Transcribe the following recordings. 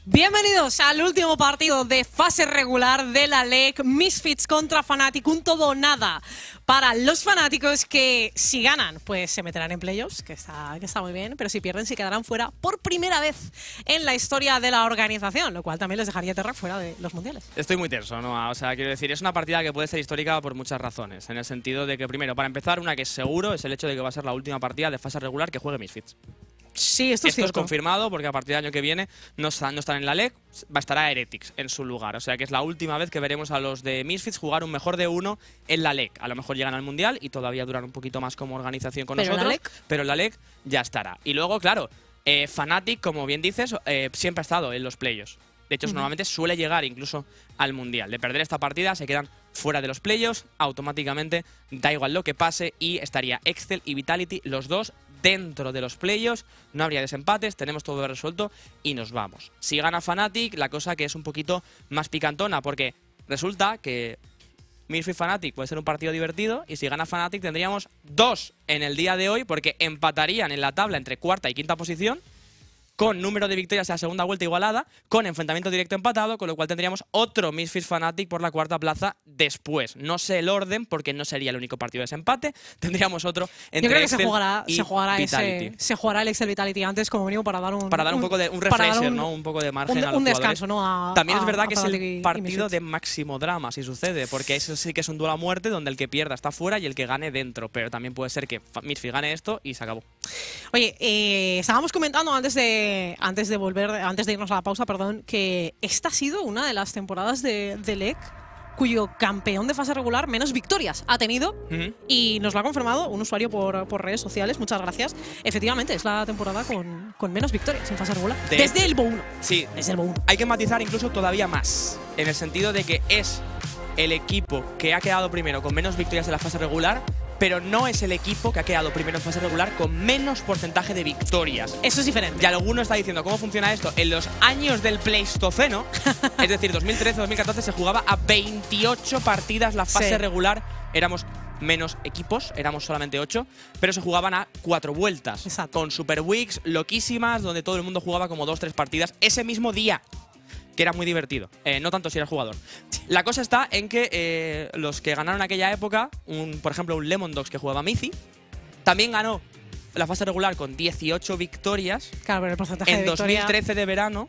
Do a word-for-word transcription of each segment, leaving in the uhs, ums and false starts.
Bienvenidos al último partido de fase regular de la L E C, Misfits contra Fnatic, un todo o nada para los fanáticos que si ganan pues se meterán en playoffs, que está, que está muy bien, pero si pierden se quedarán fuera por primera vez en la historia de la organización, lo cual también les dejaría Terra fuera de los mundiales. Estoy muy tenso, ¿no? O sea, quiero decir, es una partida que puede ser histórica por muchas razones, en el sentido de que primero, para empezar, una que es seguro es el hecho de que va a ser la última partida de fase regular que juegue Misfits. Sí, esto es Esto cierto. es confirmado porque a partir del año que viene no están, no están en la L E C, va a estar a Heretics en su lugar. O sea que es la última vez que veremos a los de Misfits jugar un mejor de uno en la L E C. A lo mejor llegan al Mundial y todavía duran un poquito más como organización con pero nosotros, la L E C. pero en la L E C ya estará. Y luego, claro, eh, Fnatic, como bien dices, eh, siempre ha estado en los playoffs. De hecho, uh-huh. normalmente suele llegar incluso al Mundial. De perder esta partida se quedan fuera de los playoffs, automáticamente da igual lo que pase y estaría Excel y Vitality los dos dentro de los playoffs, no habría desempates, tenemos todo resuelto y nos vamos. Si gana Fnatic, la cosa que es un poquito más picantona, porque resulta que Misfits Fnatic puede ser un partido divertido y si gana Fnatic tendríamos dos en el día de hoy porque empatarían en la tabla entre cuarta y quinta posición, con número de victorias a la segunda vuelta igualada, con enfrentamiento directo empatado, con lo cual tendríamos otro Misfits Fnatic por la cuarta plaza después. No sé el orden, porque no sería el único partido de ese empate. Tendríamos otro entre Yo creo que Excel se jugará, y se jugará Vitality. Ese, se jugará el Excel Vitality antes, como mínimo, para dar un... Para dar un, un poco de un refresher, un, ¿no? Un poco de margen un, a los un descanso, jugadores. ¿no? A, También a, es verdad a que es Fnatic el y, partido y de máximo drama, si sucede, porque eso sí que es un duelo a muerte donde el que pierda está fuera y el que gane dentro. Pero también puede ser que Misfits gane esto y se acabó. Oye, eh, estábamos comentando antes de, antes de volver, antes de irnos a la pausa, perdón, que esta ha sido una de las temporadas de, de L E C cuyo campeón de fase regular menos victorias ha tenido, uh-huh. y nos lo ha confirmado un usuario por, por redes sociales, muchas gracias. Efectivamente, es la temporada con, con menos victorias en fase regular. De desde hecho, el B O uno. Sí, desde el B O uno. Hay que matizar incluso todavía más, en el sentido de que es el equipo que ha quedado primero con menos victorias en la fase regular, pero no es el equipo que ha quedado primero en fase regular con menos porcentaje de victorias. Eso es diferente. Y alguno está diciendo, ¿cómo funciona esto? En los años del Pleistoceno, es decir, dos mil trece dos mil catorce, se jugaba a veintiocho partidas la fase sí. regular. Éramos menos equipos, éramos solamente ocho, pero se jugaban a cuatro vueltas. Exacto. Con Super Weeks loquísimas, donde todo el mundo jugaba como dos, tres partidas ese mismo día, que era muy divertido, eh, no tanto si eras jugador. La cosa está en que eh, los que ganaron aquella época, un, por ejemplo un Lemon Dogs que jugaba Mizi, también ganó la fase regular con dieciocho victorias, claro, pero el porcentaje en de victoria... dos mil trece de verano,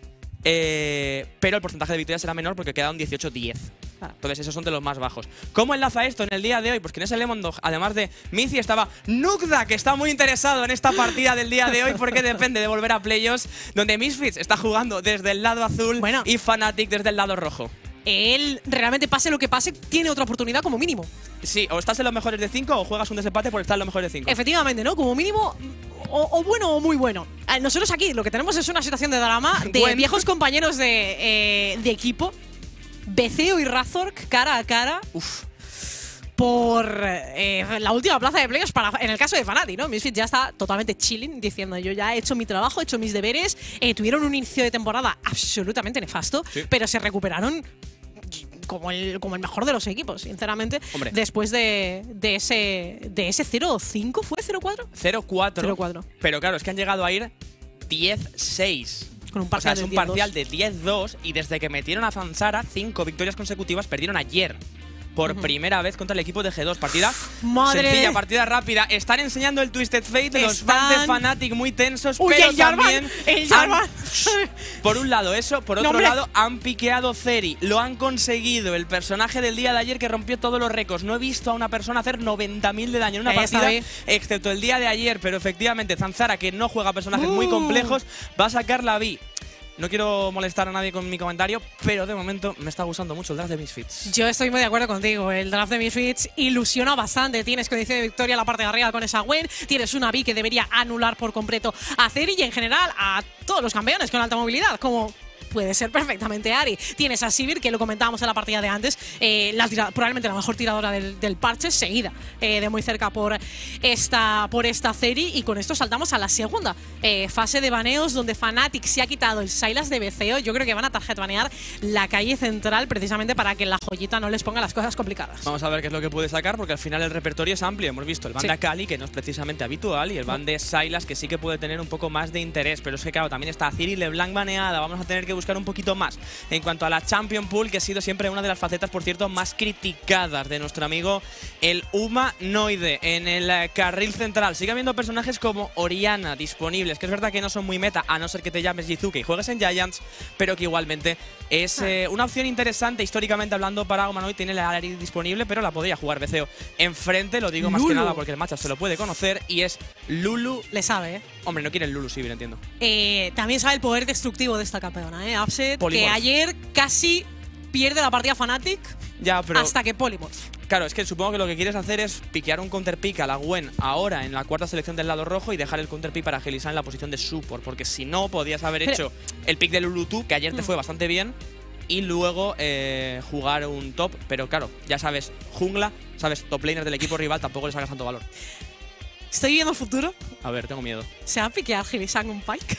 eh, pero el porcentaje de victorias era menor porque quedaron dieciocho diez. Claro. Entonces esos son de los más bajos. ¿Cómo enlaza esto en el día de hoy? Pues que en ese Lemon Dog, además de Mizi, estaba Nukda, que está muy interesado en esta partida del día de hoy porque depende de volver a playoffs, donde Misfits está jugando desde el lado azul bueno, y Fnatic desde el lado rojo. Él, realmente pase lo que pase, tiene otra oportunidad como mínimo. Sí, o estás en los mejores de cinco o juegas un desempate por estar en los mejores de cinco. Efectivamente, ¿no? Como mínimo, o, o bueno o muy bueno. Nosotros aquí lo que tenemos es una situación de drama de bueno. viejos compañeros de, eh, de equipo, Beceo y Razork cara a cara. Uf. Por eh, la última plaza de playoffs para, en el caso de Fnatic, ¿no? Misfits ya está totalmente chilling, diciendo yo ya he hecho mi trabajo, he hecho mis deberes. Eh, tuvieron un inicio de temporada absolutamente nefasto, sí. pero se recuperaron como el, como el mejor de los equipos, sinceramente. Hombre. Después de, de ese de ese cero cinco, ¿fue cero cuatro? cero cuatro. Pero claro, es que han llegado a ir diez seis. Con un parcial, o sea, es un parcial de diez dos y desde que metieron a Zanzara, cinco victorias consecutivas, perdieron ayer. Por uh-huh. primera vez contra el equipo de G dos. Partida Madre. sencilla, partida rápida. Están enseñando el Twisted Fate de los Están... fans de Fnatic muy tensos, Uy, pero el Jarvan, también el Jarvan. Han... Por un lado eso, por otro no, lado han piqueado Zeri. Lo han conseguido, el personaje del día de ayer que rompió todos los récords. No he visto a una persona hacer noventa mil de daño en una Ahí partida, excepto el día de ayer. Pero efectivamente, Zanzara, que no juega personajes uh. muy complejos, va a sacar la B. No quiero molestar a nadie con mi comentario, pero de momento me está gustando mucho el draft de Misfits. Yo estoy muy de acuerdo contigo. El draft de Misfits ilusiona bastante. Tienes condición de victoria en la parte de arriba con esa Gwen. Tienes una B que debería anular por completo a Zeri y en general a todos los campeones con alta movilidad, como puede ser perfectamente Ari. Tienes a Sivir, que lo comentábamos en la partida de antes, eh, la tira, probablemente la mejor tiradora del, del parche, seguida eh, de muy cerca por esta, por esta Zeri. Y con esto saltamos a la segunda eh, fase de baneos, donde Fnatic se ha quitado el Sylas de Beceo. Yo creo que van a target banear la calle central precisamente para que la joyita no les ponga las cosas complicadas. Vamos a ver qué es lo que puede sacar, porque al final el repertorio es amplio. Hemos visto el ban Sí. de Akali, que no es precisamente habitual, y el ban de Sylas, que sí que puede tener un poco más de interés. Pero es que, claro, también está Ciri LeBlanc baneada. Vamos a tener que buscar un poquito más. En cuanto a la Champion Pool, que ha sido siempre una de las facetas, por cierto, más criticadas de nuestro amigo el Humanoide. En el eh, carril central sigue habiendo personajes como Orianna disponibles, que es verdad que no son muy meta, a no ser que te llames Jizuke y juegues en Giants, pero que igualmente es eh, una opción interesante históricamente hablando para Humanoid. Tiene la Ari disponible, pero la podría jugar Beceo enfrente, lo digo más Lulu. que nada porque el matchup se lo puede conocer, y es Lulu. Le sabe, ¿eh? Hombre, no quiere el Lulu Sivir, entiendo. Eh, también sabe el poder destructivo de esta campeona, ¿eh? Upset, Polymorph. que ayer casi pierde la partida Fnatic Ya, pero hasta que Polymorph. claro, es que supongo que lo que quieres hacer es piquear un counter pick a la Gwen ahora en la cuarta selección del lado rojo y dejar el counter pick para Helisan en la posición de support, porque si no podías haber Pero- hecho el pick de Lulu tú, que ayer te Mm. fue bastante bien, y luego eh, jugar un top, pero claro, ya sabes, jungla, sabes, top laner del equipo rival, tampoco le sacas tanto valor. Estoy viendo el futuro. A ver, tengo miedo. ¿Se va a piquear Hilisan un Pike?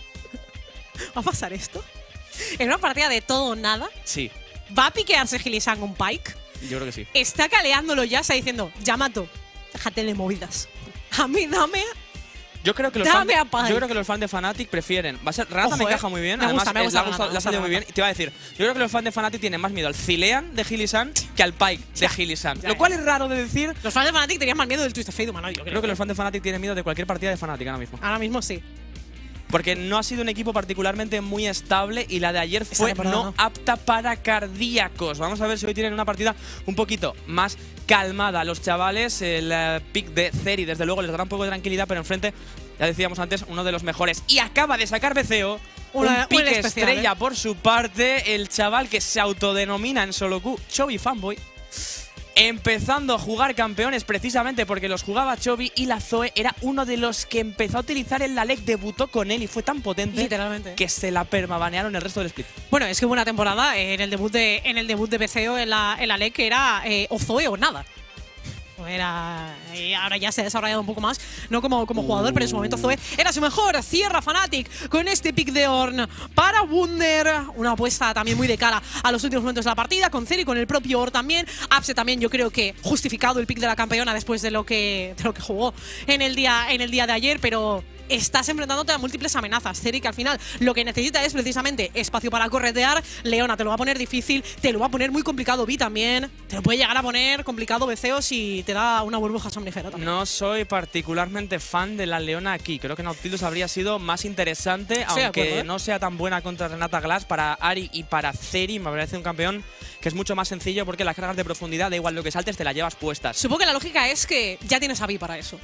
¿Va a pasar esto? En una partida de todo o nada, Sí, ¿va a piquearse Hilisan un Pike? yo creo que sí. Está caleándolo ya, está diciendo, Yamato, déjate de movidas. A mí dame. Yo creo que los fans Dame de, a Pike. yo creo que los fans de Fnatic prefieren. Va a ser Renata Ojo, me eh. encaja muy bien. Me Además, gusta, me eh, gusta le ha gustado- Renata, le ha salido muy Renata. bien. Te iba a decir, yo creo que los fans de Fnatic tienen más miedo al Zilean de Hilisan que al Pike de Ya, Hilisan. ya, Lo ya. cual es raro de decir. Los fans de Fnatic tenían más miedo del Twisted Fate humano, yo creo. Creo que los fans de Fnatic tienen miedo de cualquier partida de Fnatic ahora mismo. Ahora mismo sí. Porque no ha sido un equipo particularmente muy estable y la de ayer Esta fue temporada no no. apta para cardíacos. Vamos a ver si hoy tienen una partida un poquito más calmada. Los chavales, el eh, pick de Zeri, desde luego, les dará un poco de tranquilidad, pero enfrente, ya decíamos antes, uno de los mejores. Y acaba de sacar Beceo. Una- un pick un especial, estrella ¿eh? por su parte, el chaval que se autodenomina en solo Q Chovy Fanboy. Empezando a jugar campeones precisamente porque los jugaba Chovy, y la Zoe era uno de los que empezó a utilizar el Lalek, debutó con él y fue tan potente Literalmente. que se la permabanearon el resto del split. Bueno, es que hubo una temporada en el debut de en el debut de Beceo en la, en la L E C que era eh, o Zoe o nada. O Era, y ahora ya se ha desarrollado un poco más, no como, como jugador, pero en su momento Zoe era su mejor. Cierra Fnatic con este pick de Ornn para Wunder. Una apuesta también muy de cara a los últimos momentos de la partida, con Zeri, con el propio Ornn también. Upset también, yo creo que justificado el pick de la campeona después de lo que, de lo que jugó en el día, en el día de ayer, pero estás enfrentándote a múltiples amenazas. Zeri, que al final lo que necesita es precisamente espacio para corretear. Leona te lo va a poner difícil, te lo va a poner muy complicado. Vi también, te lo puede llegar a poner complicado Beceo si te da una burbuja somnífera también. No soy particularmente fan de la Leona aquí. Creo que Nautilus habría sido más interesante, Estoy de aunque acuerdo, ¿eh? no sea tan buena contra Renata Glass. Para Ari y para Zeri me parece un campeón que es mucho más sencillo porque las cargas de profundidad, da igual lo que saltes, te las llevas puestas. Supongo que la lógica es que ya tienes a Vi para eso.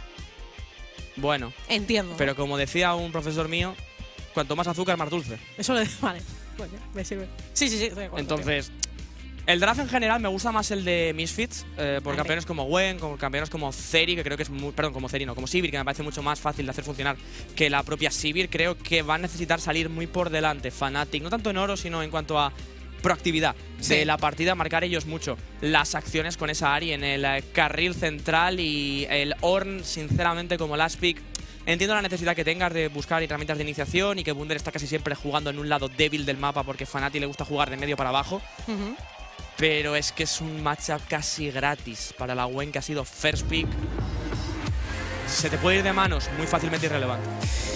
Bueno, Entiendo. pero como decía un profesor mío, cuanto más azúcar, más dulce. Eso le. Vale. Bueno, me sirve. Sí, sí, sí. estoy de acuerdo, Entonces, el draft en general me gusta más el de Misfits, eh, por Vale. campeones como Gwen, como campeones como Zeri, que creo que es muy. Perdón, como Zeri, no, como Sivir, que me parece mucho más fácil de hacer funcionar que la propia Sivir. Creo que va a necesitar salir muy por delante Fnatic, no tanto en oro, sino en cuanto a proactividad Sí. de la partida, marcar ellos mucho las acciones con esa Ari en el eh, carril central, y el Ornn, sinceramente, como last pick. Entiendo la necesidad que tengas de buscar herramientas de iniciación y que Wunder está casi siempre jugando en un lado débil del mapa porque Fnatic le gusta jugar de medio para abajo. tío. Ujú. Pero es que es un matchup casi gratis para la Gwen, que ha sido first pick. Se te puede ir de manos muy fácilmente irrelevante.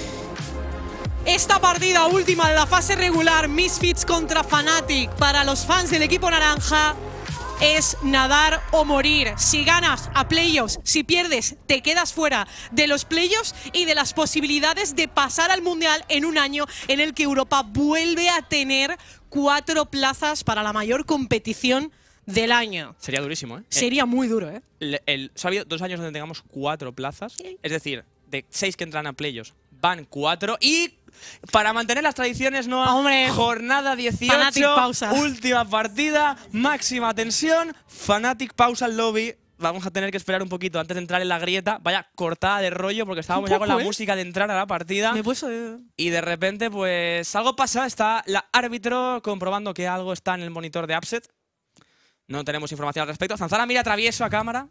Esta partida última de la fase regular, Misfits contra Fnatic, para los fans del equipo naranja, es nadar o morir. Si ganas a playoffs, si pierdes, te quedas fuera de los playoffs y de las posibilidades de pasar al Mundial en un año en el que Europa vuelve a tener cuatro plazas para la mayor competición del año. Sería durísimo, ¿eh? Sería muy duro, ¿eh? El, el, ¿ha habido dos años donde tengamos cuatro plazas? Sí. Es decir, de seis que entran a playoffs, van cuatro. Y para mantener las tradiciones, no Hombre. jornada dieciocho, Fnatic pausa. última partida, máxima tensión, Fnatic pausa el lobby. vamos a tener que esperar un poquito antes de entrar en la grieta. Vaya cortada de rollo porque estábamos Un ya con poco, la ¿eh? música de entrar a la partida. Me he puesto, eh, Y de repente, pues algo pasa. Está la árbitro comprobando que algo está en el monitor de Upset. No tenemos información al respecto. Zanzara mira travieso a cámara.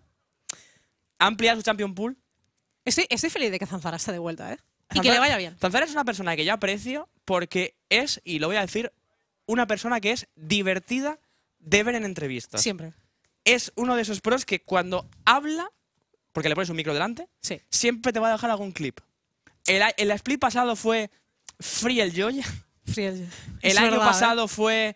Amplia su Champion Pool. Estoy, estoy feliz de que Zanzara esté de vuelta, ¿eh? Y Zanzara- que le vaya bien. Zanzara es una persona que yo aprecio porque es, y lo voy a decir, una persona que es divertida de ver en entrevistas. Siempre. Es uno de esos pros que cuando habla, porque le pones un micro delante, Sí. siempre te va a dejar algún clip. El, a- el split pasado fue Free el Joya. Friel. El Es año verdad, pasado fue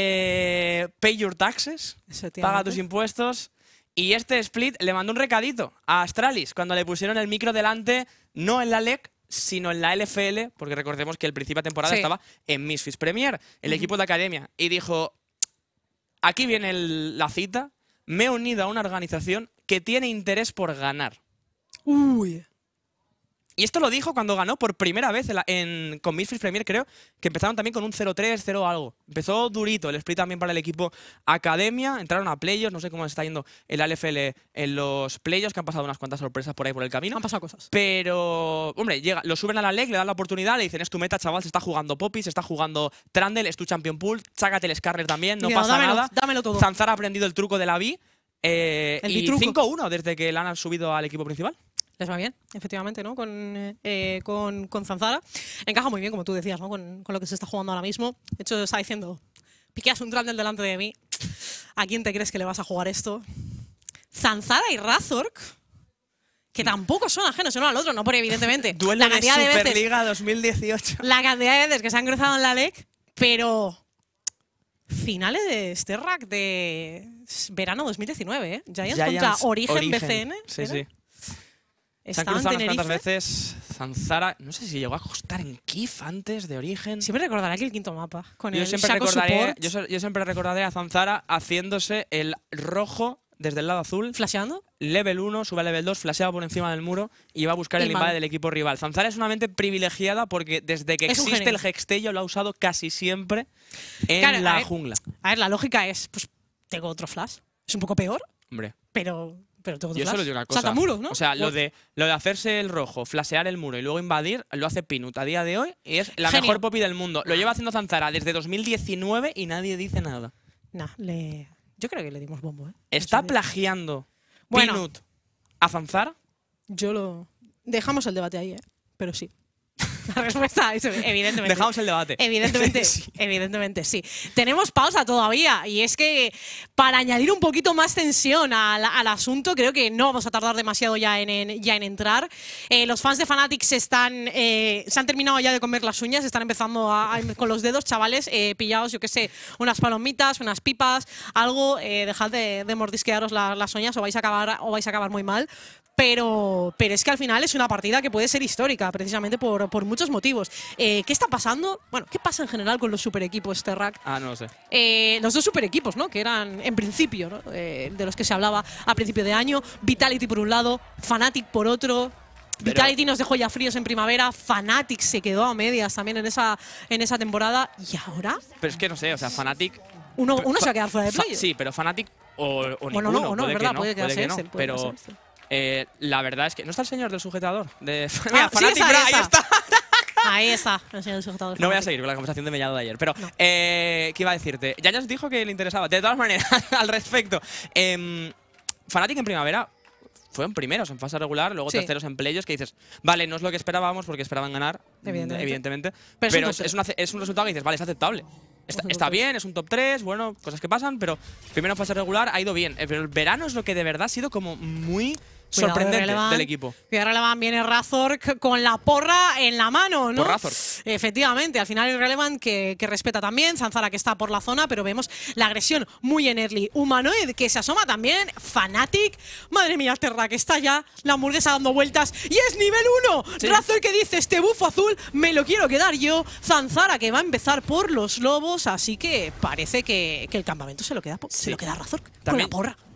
eh, Pay Your Taxes. ¿eh? Efectivamente. Paga tus impuestos. Y este split le mandó un recadito a Astralis cuando le pusieron el micro delante, no en la L E C, sino en la L F L, porque recordemos que el principio de temporada Sí. estaba en Misfits Premier, el Ujú. equipo de academia. Y dijo, aquí viene el- la cita, me he unido a una organización que tiene interés por ganar. Uy. Y esto lo dijo cuando ganó por primera vez en la- en- con Misfits Premier, creo, que empezaron también con un cero tres, cero algo. Empezó durito el split también para el equipo Academia, entraron a playoffs, no sé cómo está yendo el L F L en los playoffs, que han pasado unas cuantas sorpresas por ahí por el camino. Han pasado cosas. Pero, hombre, llega, lo suben a la L E C, le dan la oportunidad, le dicen, es tu meta, chaval, se está jugando Poppy, se está jugando Trundle, es tu Champion Pool, sácate el Skarner también, no Mira, pasa dámelo, nada. dámelo todo. Zanzara ha aprendido el truco de la B. Eh, El y bitruco. cinco uno desde que la han subido al equipo principal. Les va bien, efectivamente, ¿no? Con, eh, con, con Zanzara. Encaja muy bien, como tú decías, ¿no? Con, con lo que se está jugando ahora mismo. De hecho, está diciendo, piqueas un Trundle delante de mí. ¿A quién te crees que le vas a jugar esto? Zanzara y Razork, que tampoco son ajenos uno al otro, no por evidentemente. Duelo la de cantidad de veces, Superliga dos mil dieciocho. la cantidad de veces que se han cruzado en la L E C, pero finales de Sterrak de verano dos mil diecinueve, ¿eh? Giants, contra Origen, B C N. Sí, ¿era? sí. Se han Estaba en cruzado unas Tenerife. cuantas veces. Zanzara, no sé si llegó a costar en Kiev antes de Origen. Siempre recordará que el quinto mapa, con Yo el siempre, Shaco recordaré, Support, yo, so- yo siempre recordaré a Zanzara haciéndose el rojo desde el lado azul. flasheando. Level uno, sube a level dos, flasheaba por encima del muro y va a buscar Y el mal. invade del equipo rival. Zanzara es una mente privilegiada porque desde que Es un existe genio. el Hextello lo ha usado casi siempre en Claro, a la ver. jungla. A ver, la lógica es, pues, tengo otro flash. Es un poco peor, Hombre, pero, pero tengo otro yo flash. solo digo una cosa. Saltamuros, ¿no? O sea, lo Pues, de, lo de hacerse el rojo, flashear el muro y luego invadir, lo hace Pinut a día de hoy y es la Genio. mejor popi del mundo. Lo lleva haciendo Zanzara desde dos mil diecinueve y nadie dice nada. nah, le... yo creo que le dimos bombo, ¿eh? ¿Está En serio. plagiando Bueno. Pinut a Zanzara? Yo lo... Dejamos el debate ahí, ¿eh? Pero sí. La respuesta es evidentemente. Dejamos el debate. Evidentemente, Sí. evidentemente sí. Tenemos pausa todavía y es que para añadir un poquito más tensión al, al asunto, creo que no vamos a tardar demasiado ya en, en- ya en entrar. Eh, los fans de Fnatic se están eh, se han terminado ya de comer las uñas, están empezando a, a- con los dedos, chavales, eh, pillaos, yo qué sé, unas palomitas, unas pipas, algo, eh, dejad de, de mordisquearos la- las uñas o vais a acabar o vais a acabar muy mal. Pero, pero es que al final es una partida que puede ser histórica, precisamente por, por muchos motivos. Eh, ¿Qué está pasando? Bueno, ¿qué pasa en general con los super equipos Terrac? Ah, no lo sé. Eh, los dos super equipos, ¿no? Que eran en principio, ¿no? Eh, de los que se hablaba a principio de año. Vitality por un lado, Fnatic por otro. Pero- Vitality nos dejó ya fríos en primavera. Fnatic se quedó a medias también en esa, en esa temporada. ¿Y ahora? Pero es que no sé, o sea, Fnatic. Uno, Fa- uno se va a quedar fuera de fa- play. Sí, pero Fnatic o, o Bueno, ninguno. no, o no, puede es que verdad, no, puede quedarse que no, Excel, puede pero quedarse Excel. eh, la verdad es que no está el señor del sujetador. De, Mira, Ah, sí, Fnatic, esa, bra, ahí esa. está. Ahí está, el señor sujetador No voy a Fnatic. seguir con la conversación de Mellado de ayer. Pero, No. eh, ¿qué iba a decirte? Ya nos dijo que le interesaba. De todas maneras, al respecto. Eh, Fnatic en primavera fueron primeros en fase regular, luego Sí. terceros en playoffs, que dices, vale, no es lo que esperábamos porque esperaban ganar, Evidentemente. evidentemente, Pero pero, es un es, top es una- es un resultado que dices, vale, es aceptable. Está, Es un está top tres. bien, es un top tres, bueno, cosas que pasan, pero primero en fase regular ha ido bien. Eh, Pero el verano es lo que de verdad ha sido como muy Cuidado de sorprendente Relevant. del equipo. Cuidado de Relevant, viene Razork con la porra en la mano, ¿no? Por Razork. Efectivamente, al final Irrelevant que, que respeta también, Zanzara que está por la zona, pero vemos la agresión muy en early. Humanoid que se asoma también, Fnatic. Madre mía, Terra, que está ya la hamburguesa dando vueltas y es nivel uno. Sí. Razork que dice, este bufo azul me lo quiero quedar yo. Zanzara que va a empezar por los lobos, así que parece que, que el campamento se lo queda, po- se Sí. lo queda Razork con También- la porra.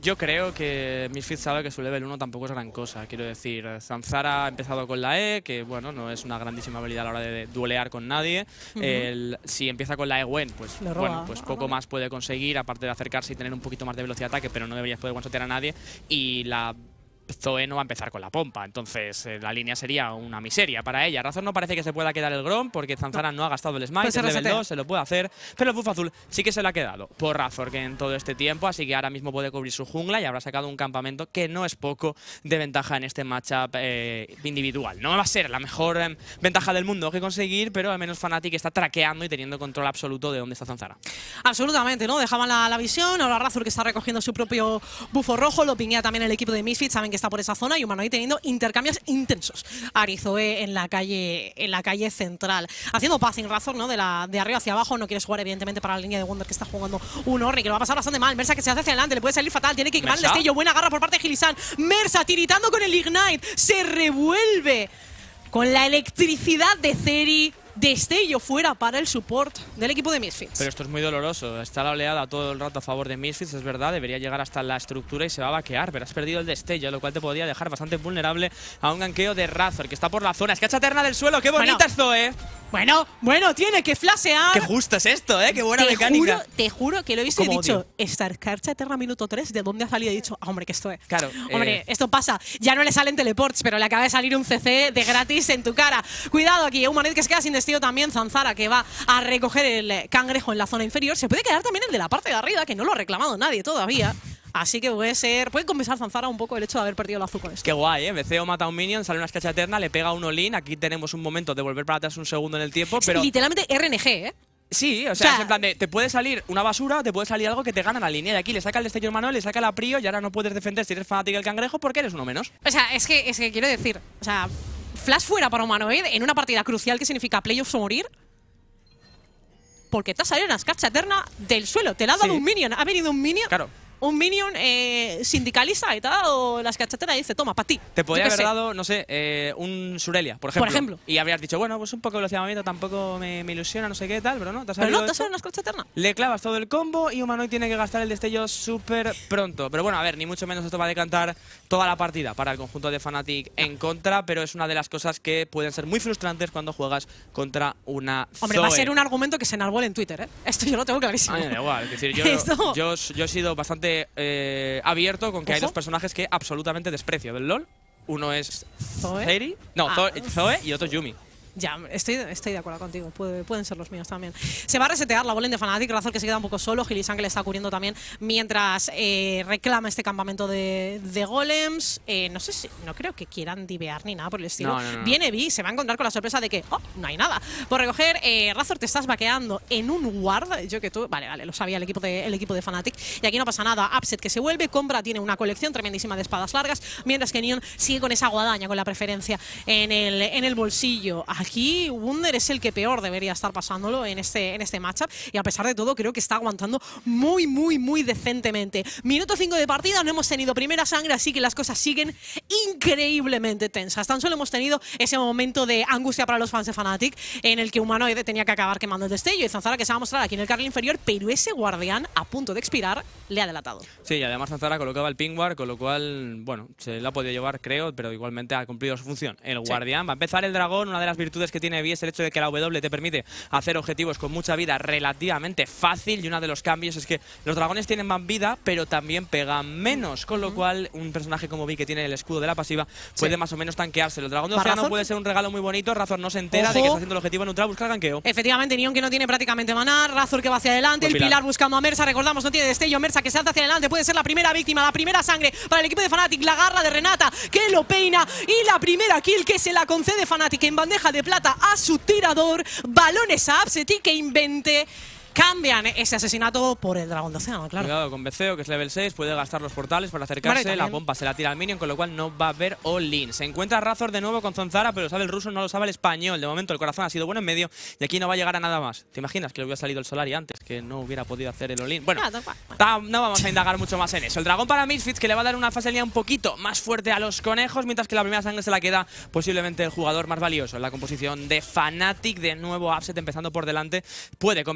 Yo creo que Misfits sabe que su level uno tampoco es gran cosa. Quiero decir, Zanzara ha empezado con la E, que bueno, no es una grandísima habilidad a la hora de duelear con nadie. Uh-huh. El, si empieza con la E Gwen, pues, bueno, pues poco más puede conseguir, aparte de acercarse y tener un poquito más de velocidad de ataque, pero no deberías poder one-shotear a nadie. Y la Zoe no va a empezar con la pompa, entonces eh, la línea sería una miseria para ella. Razor no parece que se pueda quedar el Grom porque Zanzara no, no ha gastado el Smite, el level dos, se lo puede hacer, pero el buff azul sí que se le ha quedado por Razor que en todo este tiempo, así que ahora mismo puede cubrir su jungla y habrá sacado un campamento que no es poco de ventaja en este matchup eh, individual. No va a ser la mejor eh, ventaja del mundo que conseguir, pero al menos Fnatic está traqueando y teniendo control absoluto de dónde está Zanzara. Absolutamente, ¿no? Dejaban la, la visión, ahora Razor que está recogiendo su propio bufo rojo, lo pinguea también el equipo de Misfits, saben que está por esa zona y Humanoid teniendo intercambios intensos. Arizoe en la calle en la calle central. Haciendo passing Razor, ¿no? De, la, de arriba hacia abajo. No quieres jugar, evidentemente, para la línea de Wunder que está jugando un Orri, que lo va a pasar bastante mal. Mersa que se hace hacia adelante, le puede salir fatal. Tiene que quemar el destello. Buena garra por parte de Gilisan. Mersa tiritando con el Ignite. Se revuelve con la electricidad de Zeri. Destello fuera para el support del equipo de Misfits. Pero esto es muy doloroso. Está la oleada todo el rato a favor de Misfits, es verdad. Debería llegar hasta la estructura y se va a vaquear, pero has perdido el destello, lo cual te podría dejar bastante vulnerable a un ganqueo de Razor, que está por la zona. Es que echa Eterna del suelo. ¡Qué bonita bueno, es Zoe! Bueno, bueno, tiene que flashear. ¡Qué justo es esto, eh! ¡Qué buena te mecánica! Juro, te juro que lo he visto y he dicho, Starcarcha Eterna minuto tres, ¿de dónde ha salido? He dicho, ah, hombre, que esto es. Claro. Hombre, eh... esto pasa. Ya no le salen teleports, pero le acaba de salir un C C de gratis en tu cara. Cuidado aquí, Humanoid que se queda sin destello también. Zanzara que va a recoger el cangrejo en la zona inferior. Se puede quedar también el de la parte de arriba, que no lo ha reclamado nadie todavía. Así que puede ser, puede compensar Zanzara un poco el hecho de haber perdido el azul con esto. Qué guay, ¿eh? B C O mata a un minion, sale una escacha eterna, le pega un all-in. Aquí tenemos un momento de volver para atrás un segundo en el tiempo, pero… Literalmente R N G, ¿eh? Sí, o sea, o sea, es en plan de, te puede salir una basura o te puede salir algo que te gana la línea. Y aquí le saca el destello manual, le saca la prio y ahora no puedes defender si eres fanático del cangrejo porque eres uno menos. O sea, es que, es que quiero decir, o sea, flash fuera para Humanoid en una partida crucial que significa playoffs o morir. Porque te ha salido una escarcha eterna del suelo. Te la ha dado sí. un minion. Ha venido un minion. Claro. Un minion eh, sindicalista y te ha dado la escarcha eterna y dice, toma, para ti. Te podría haber sé. dado, no sé, eh, un Surelia, por ejemplo. Por ejemplo. Y habrías dicho, bueno, pues un poco de velocidad de movimiento tampoco me, me ilusiona, no sé qué tal, pero no. Te ha pero salido no, te ha esto, salido una escarcha eterna. Le clavas todo el combo y Humanoid tiene que gastar el destello súper pronto. Pero bueno, a ver, ni mucho menos esto va a decantar toda la partida para el conjunto de Fnatic en contra, pero es una de las cosas que pueden ser muy frustrantes cuando juegas contra una Hombre, Zoe. va a ser un argumento que se enarbole en Twitter, ¿eh? Esto yo lo tengo clarísimo. A mí me da igual, es decir, yo, yo, yo he sido bastante eh, abierto con que Ojo. hay dos personajes que absolutamente desprecio del LoL. Uno es Zoe. Zeri, no, ah. Zoe y otro Yumi. Ya, estoy, estoy de acuerdo contigo. Puede, pueden ser los míos también. Se va a resetear la bolen de Fnatic. Razor que se queda un poco solo. Gilisan que le está cubriendo también mientras eh, reclama este campamento de, de golems. Eh, no sé si… No creo que quieran divear ni nada por el estilo. No, no, no. Viene Vi, se va a encontrar con la sorpresa de que… ¡Oh! No hay nada. Por recoger, eh, Razor te estás vaqueando en un ward. Yo que tú… Vale, vale, lo sabía el equipo de, el equipo de Fnatic. Y aquí no pasa nada. Upset que se vuelve. Compra tiene una colección tremendísima de espadas largas. Mientras que Neon sigue con esa guadaña, con la preferencia en el, en el bolsillo. Aquí un es el que peor debería estar pasándolo en este, en este matchup y a pesar de todo creo que está aguantando muy, muy, muy decentemente. Minuto cinco de partida, no hemos tenido primera sangre, así que las cosas siguen increíblemente tensas. Tan solo hemos tenido ese momento de angustia para los fans de Fnatic en el que Humanoid tenía que acabar quemando el destello y Zanzara que se va a mostrar aquí en el carril inferior, pero ese guardián a punto de expirar le ha delatado. Sí, y además Zanzara colocaba el ping ward, con lo cual, bueno, se lo ha podido llevar creo, pero igualmente ha cumplido su función. El guardián sí. va a empezar el dragón, una de las virtudes que tiene Vi es el hecho de que la W te permite hacer objetivos con mucha vida relativamente fácil y uno de los cambios es que los dragones tienen más vida pero también pegan menos, con lo uh-huh. cual un personaje como Vi que tiene el escudo de la pasiva puede sí. más o menos tanquearse. El dragón de océano Razor puede ser un regalo muy bonito, Razor no se entera Ojo. de que está haciendo el objetivo neutral, busca el ganqueo. Efectivamente, Neon que no tiene prácticamente maná, Razor que va hacia adelante, pues el Pilar. Pilar buscando a Mersa, recordamos no tiene destello, Mersa que se hace hacia adelante, puede ser la primera víctima, la primera sangre para el equipo de Fnatic, la garra de Renata que lo peina y la primera kill que se la concede Fnatic en bandeja de plata a su tirador. Balones a Upset y que invente. Cambian ese asesinato por el dragón de océano, claro. Cuidado con B C O, que es level seis, puede gastar los portales para acercarse, vale, la pompa se la tira al minion, con lo cual no va a haber all-in. Se encuentra Razor de nuevo con Zanzara, pero lo sabe el ruso, no lo sabe el español. De momento el corazón ha sido bueno en medio y aquí no va a llegar a nada más. ¿Te imaginas que le hubiera salido el Solari antes, que no hubiera podido hacer el all-in? Bueno, no, no vamos a indagar mucho más en eso. El dragón para Misfits, que le va a dar una fase de línea un poquito más fuerte a los conejos, mientras que la primera sangre se la queda posiblemente el jugador más valioso en la composición de Fnatic. De nuevo Upset empezando por delante, puede convertirse esa espada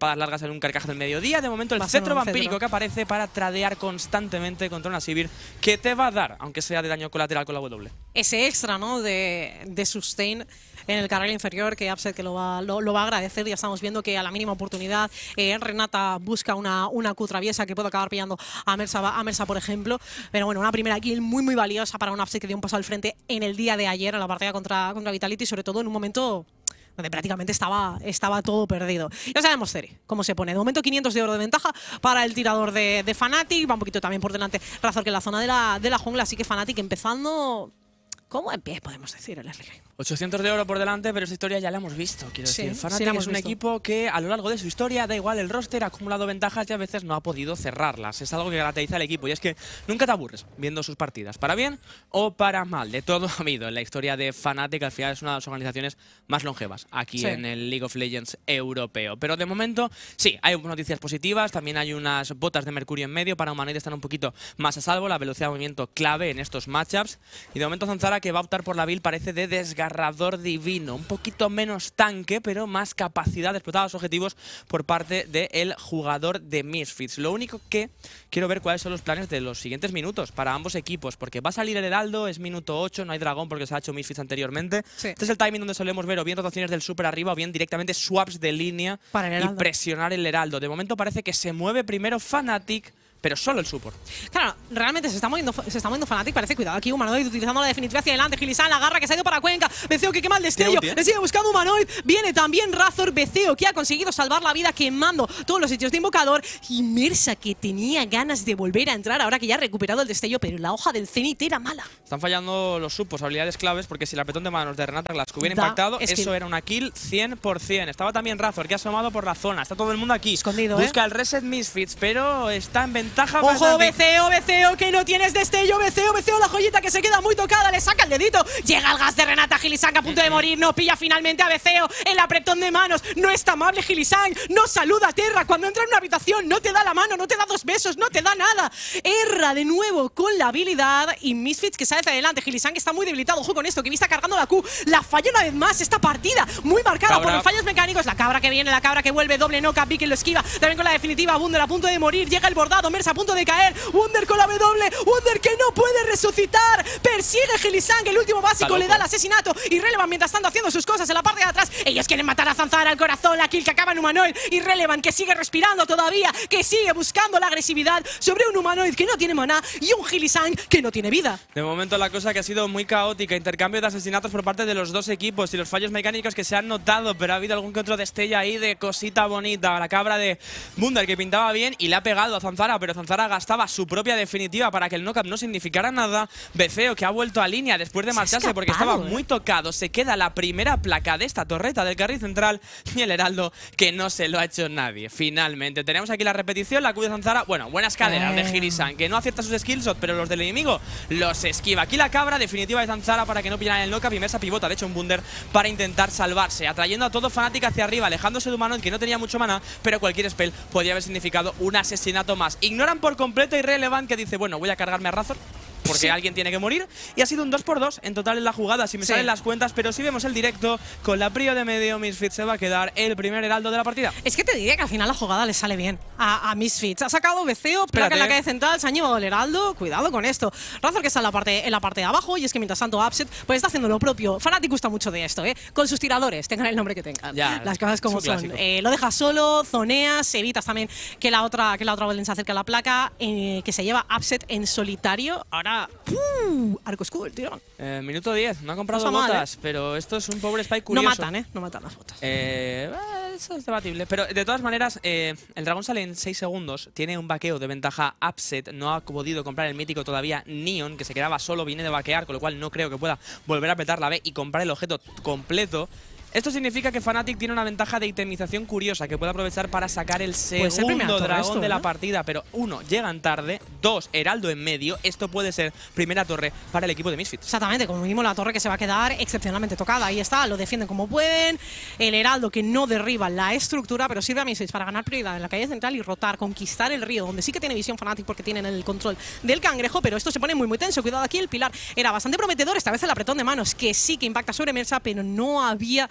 espadas largas en un carcaj del mediodía. De momento el Va a ser cetro un vampírico cetro. que aparece para tradear constantemente contra una Sivir que te va a dar, aunque sea de daño colateral con la W. Ese extra, ¿no? De, de sustain en el carril inferior, que Upset que lo va, lo, lo va a agradecer. Ya estamos viendo que a la mínima oportunidad eh, Renata busca una, una Q traviesa que puede acabar pillando a Mersa, a Mersa, por ejemplo. Pero bueno, una primera kill muy muy valiosa para un Upset que dio un paso al frente en el día de ayer en la partida contra, contra Vitality, sobre todo en un momento donde prácticamente estaba, estaba todo perdido. Ya sabemos, Ceri, cómo se pone. De momento quinientos de oro de ventaja para el tirador de, de Fnatic. Va un poquito también por delante Razor que en la zona de la, de la jungla, así que Fnatic empezando como en pie, podemos decir, el early game. ochocientos de oro por delante, pero esta historia ya la hemos visto. Quiero Sí, decir, sí Fnatic la hemos es un visto. equipo que a lo largo de su historia, da igual el roster, ha acumulado ventajas y a veces no ha podido cerrarlas. Es algo que caracteriza al equipo y es que nunca te aburres viendo sus partidas, para bien o para mal. De todo ha habido en la historia de Fnatic, al final es una de las organizaciones más longevas aquí Sí. en el League of Legends europeo. Pero de momento, sí, hay noticias positivas, también hay unas botas de mercurio en medio para Humanoid estar un poquito más a salvo, la velocidad de movimiento clave en estos matchups. Y de momento Zanzara, que va a optar por la build, parece de desgarrador divino, un poquito menos tanque, pero más capacidad de explotar los objetivos por parte del jugador de Misfits. Lo único que quiero ver cuáles son los planes de los siguientes minutos para ambos equipos, porque va a salir el Heraldo, es minuto ocho, no hay dragón porque se ha hecho Misfits anteriormente. Sí. Este es el timing donde solemos ver o bien rotaciones del super arriba o bien directamente swaps de línea Para el y Heraldo. presionar el Heraldo. De momento parece que se mueve primero Fnatic, pero solo el support. Claro, realmente se está moviendo, se está moviendo Fnatic, parece cuidado aquí Humanoid utilizando la definitiva hacia adelante, Gilisan la garra que se ha ido para Cuenca, Beceo que quema el destello, Tiene ulti, ¿eh? le sigue buscando Humanoid, viene también Razor, Beceo que ha conseguido salvar la vida quemando todos los hechos de invocador y Mersa que tenía ganas de volver a entrar ahora que ya ha recuperado el destello, pero la hoja del Zenith era mala. Están fallando los suppos, habilidades claves, porque si el apretón de manos de Renata Glass hubiera Da impactado, skill. eso era una kill cien por cien. Estaba también Razor, que ha asomado por la zona. Está todo el mundo aquí. Escondido, Busca ¿eh? el reset Misfits, pero está en ventaja. Ojo, Fnatic. Beceo, Beceo, que no tienes destello, Beceo, Beceo, la joyita que se queda muy tocada, le saca el dedito, llega el gas de Renata, Gilisan a punto de morir, no pilla finalmente a Beceo, el apretón de manos, no es tan amable Gilisan, no saluda a Terra, cuando entra en una habitación no te da la mano, no te da dos besos, no te da nada, erra de nuevo con la habilidad y Misfits que sale hacia adelante, Gilisan que está muy debilitado, ojo con esto, que está cargando la Q, la falla una vez más esta partida, muy marcada Cabra. por los fallos mecánicos, la cabra que viene, la cabra que vuelve, doble noca, Vicky lo esquiva, también con la definitiva, Wunder a punto de morir, llega el bordado, Mersa a punto de caer, Wunder con la W, Wunder que no puede resucitar, persigue Gilisan, que el último básico le da el asesinato y Relevan mientras tanto haciendo sus cosas en la parte de atrás, ellos quieren matar a Zanzara al corazón, la kill que acaba en Humanoid y Relevan que sigue respirando todavía, que sigue buscando la agresividad sobre un Humanoid que no tiene maná y un Gilisan que no tiene vida. De momento la cosa que ha sido muy caótica, intercambio de asesinatos por parte de los dos equipos y los fallos mecánicos que se han notado, pero ha habido algún que otro destello ahí de cosita bonita. La cabra de Wunder que pintaba bien y le ha pegado a Zanzara, pero Zanzara gastaba su propia definitiva para que el knockup no significara nada. Beceo que ha vuelto a línea después de Se ha marcharse porque escapado, estaba ¿eh? muy tocado. Se queda la primera placa de esta torreta del carril central y el Heraldo que no se lo ha hecho nadie. Finalmente tenemos aquí la repetición, la Q de Zanzara. Bueno, buenas caderas de Eh. Gilisan que no acierta sus skillshot, pero los del enemigo los esquiva. Aquí la cabra definitiva de Zanzara para que no pillan el knockup y Mersa pivota, de hecho un Wunder para intentar salvarse, atrayendo a todo Fnatic hacia arriba, alejándose de Humanoid que no tenía mucho maná, pero cualquier spell podía haber significado un asesinato más. Ignoran por completo y Irrelevant que dice, bueno, voy a cargarme a Razor porque Sí. alguien tiene que morir, y ha sido un dos por dos en total en la jugada, si me Sí. salen las cuentas, pero si vemos el directo, con la prio de medio, Misfits se va a quedar el primer heraldo de la partida. Es que te diría que al final la jugada le sale bien a, a Misfits. Ha sacado Beceo, placa en la Espérate. calle central, se han llevado el heraldo. Cuidado con esto. Razor que está en la parte, en la parte de abajo y es que mientras tanto Upset pues está haciendo lo propio. Fnatic gusta mucho de esto, ¿eh? Con sus tiradores, tengan el nombre que tengan. Ya, Las cosas como es un son. clásico. Eh, lo dejas solo, zoneas, evitas también que la otra que la otra Golden se acerque a la placa, eh, que se lleva Upset en solitario. Ahora, ¡pum! Arco School, tirón. Eh, minuto diez, no ha comprado No está mal, botas, pero esto es un pobre Spike curioso. No matan, ¿eh? No matan las botas. Eh, eh, eso es debatible. Pero de todas maneras, eh, el dragón sale en seis segundos. Tiene un vaqueo de ventaja Upset. No ha podido comprar el mítico todavía Neon, que se quedaba solo, viene de vaquear, con lo cual no creo que pueda volver a apretar la B y comprar el objeto completo. Esto significa que Fnatic tiene una ventaja de itemización curiosa que puede aprovechar para sacar el Puede ser primera segundo torre dragón esto, de la ¿eh? partida. Pero uno, llegan tarde. Dos, Heraldo en medio. Esto puede ser primera torre para el equipo de Misfits. Exactamente, como mínimo la torre que se va a quedar excepcionalmente tocada. Ahí está, lo defienden como pueden. El heraldo que no derriba la estructura, pero sirve a Misfits para ganar prioridad en la calle central y rotar, conquistar el río, donde sí que tiene visión Fnatic porque tienen el control del cangrejo, pero esto se pone muy muy tenso. Cuidado aquí, el pilar era bastante prometedor. Esta vez el apretón de manos, que sí que impacta sobre Mersa, pero no había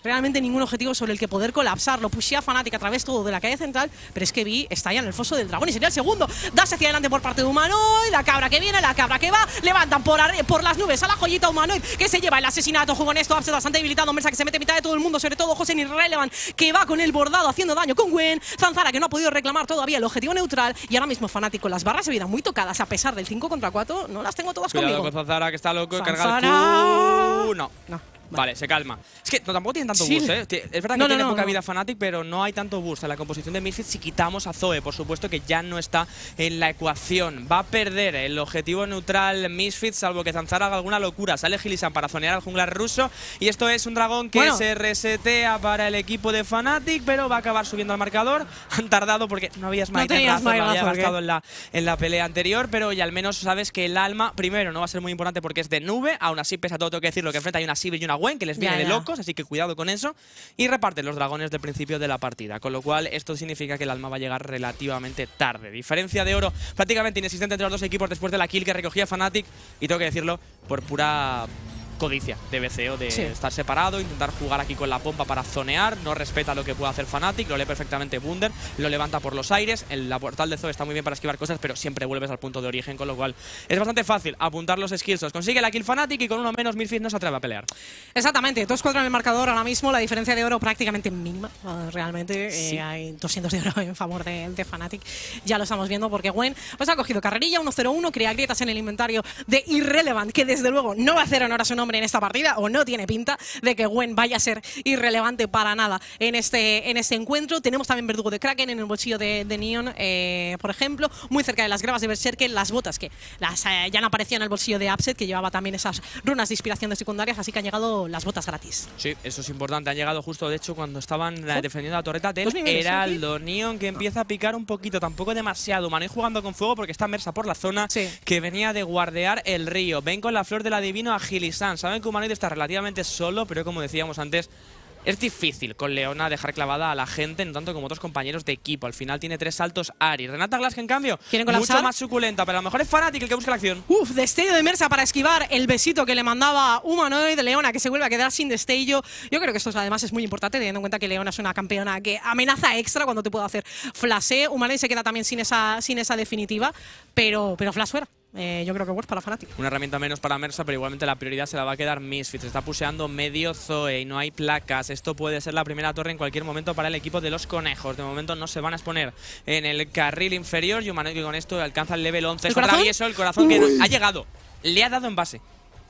realmente ningún objetivo sobre el que poder colapsar. Lo pushea Fnatic a través todo de la calle central, pero es que Vi está ya en el foso del dragón y sería el segundo. Das hacia adelante por parte de Humanoid, la cabra que viene, la cabra que va, levantan por, por las nubes a la joyita Humanoid que se lleva el asesinato. Juego en esto, Upset bastante debilitado, Mersa que se mete a mitad de todo el mundo, sobre todo José Irrelevant que va con el bordado haciendo daño con Gwen, Zanzara que no ha podido reclamar todavía el objetivo neutral y ahora mismo Fnatic con las barras de vida muy tocadas a pesar del cinco contra cuatro, no las tengo todas Cuidado conmigo. con Zanzara que está loco, Zanzara. carga el Q. No. No. Vale, se calma. Es que no, tampoco tienen tanto Sí. boost, ¿eh? Es verdad que No, no, tiene no, poca no. vida Fnatic, pero no hay tanto boost en la composición de Misfits si quitamos a Zoe, por supuesto que ya no está en la ecuación. Va a perder el objetivo neutral Misfits, salvo que Zanzara haga alguna locura. Sale Gilisan para zonear al junglar ruso y esto es un dragón que Bueno. se resetea para el equipo de Fnatic, pero va a acabar subiendo al marcador. Han tardado porque no había smite, No tenías en Razor, lo smite, había Razor, gastado ¿qué? en la, en la pelea anterior, pero ya al menos sabes que el alma, primero, no va a ser muy importante porque es de nube, aún así, pese a todo, tengo que decirlo, que enfrente hay una Sivir y una Gwen que les viene Ya, de ya. locos, así que cuidado con eso. Y reparten los dragones del principio de la partida, con lo cual esto significa que el alma va a llegar relativamente tarde. Diferencia de oro prácticamente inexistente entre los dos equipos después de la kill que recogía Fnatic, y tengo que decirlo, por pura codicia de B C O, de Sí. estar separado, intentar jugar aquí con la pompa para zonear, no respeta lo que puede hacer Fnatic, lo lee perfectamente Wunder, lo levanta por los aires, el la portal de Zoe está muy bien para esquivar cosas, pero siempre vuelves al punto de origen, con lo cual es bastante fácil apuntar los skills. Consigue la kill Fnatic y con uno menos Misfits no se atreve a pelear. Exactamente, dos cuatro en el marcador ahora mismo, la diferencia de oro prácticamente mínima, uh, realmente Sí. eh, hay doscientos de oro en favor de, de Fnatic, ya lo estamos viendo porque Gwen pues ha cogido carrerilla, uno cero uno, crea grietas en el inventario de Irrelevant, que desde luego no va a hacer honor a su nombre en esta partida, o no tiene pinta de que Gwen vaya a ser irrelevante para nada en este, en este encuentro. Tenemos también Verdugo de Kraken en el bolsillo de, de Neon, eh, por ejemplo, muy cerca de las gravas de Berserker, las botas que las, eh, ya han aparecido en el bolsillo de Upset, que llevaba también esas runas de inspiración de secundarias, así que han llegado las botas gratis. Sí, eso es importante. Han llegado justo, de hecho, cuando estaban eh, defendiendo la torreta del Dos niveles, Heraldo. Neon que empieza a picar un poquito, tampoco demasiado. Manoy jugando con fuego porque está Mersa por la zona, Sí. que venía de guardear el río. Ven con la flor del adivino a Gilisan. Saben que Humanoid está relativamente solo, pero como decíamos antes, es difícil con Leona dejar clavada a la gente, no tanto como otros compañeros de equipo. Al final tiene tres saltos Ari. Renata Glass, que en cambio, ¿Quieren colapsar? mucho más suculenta, pero a lo mejor es Fnatic el que busca la acción. Uf, destello de Mersa para esquivar el besito que le mandaba Humanoid. Leona que se vuelve a quedar sin destello. Yo creo que esto además es muy importante, teniendo en cuenta que Leona es una campeona que amenaza extra cuando te puede hacer flasheo. Humanoid se queda también sin esa, sin esa definitiva, pero, pero flash fuera. Eh, yo creo que worth para Fnatic. Una herramienta menos para Mersa, pero igualmente la prioridad se la va a quedar Misfits. Está puseando medio Zoe y no hay placas. Esto puede ser la primera torre en cualquier momento para el equipo de los conejos. De momento no se van a exponer en el carril inferior. Y Humanoid que con esto alcanza el level once. ¿El Está corazón? travieso, el corazón que ha llegado. Le ha dado en base.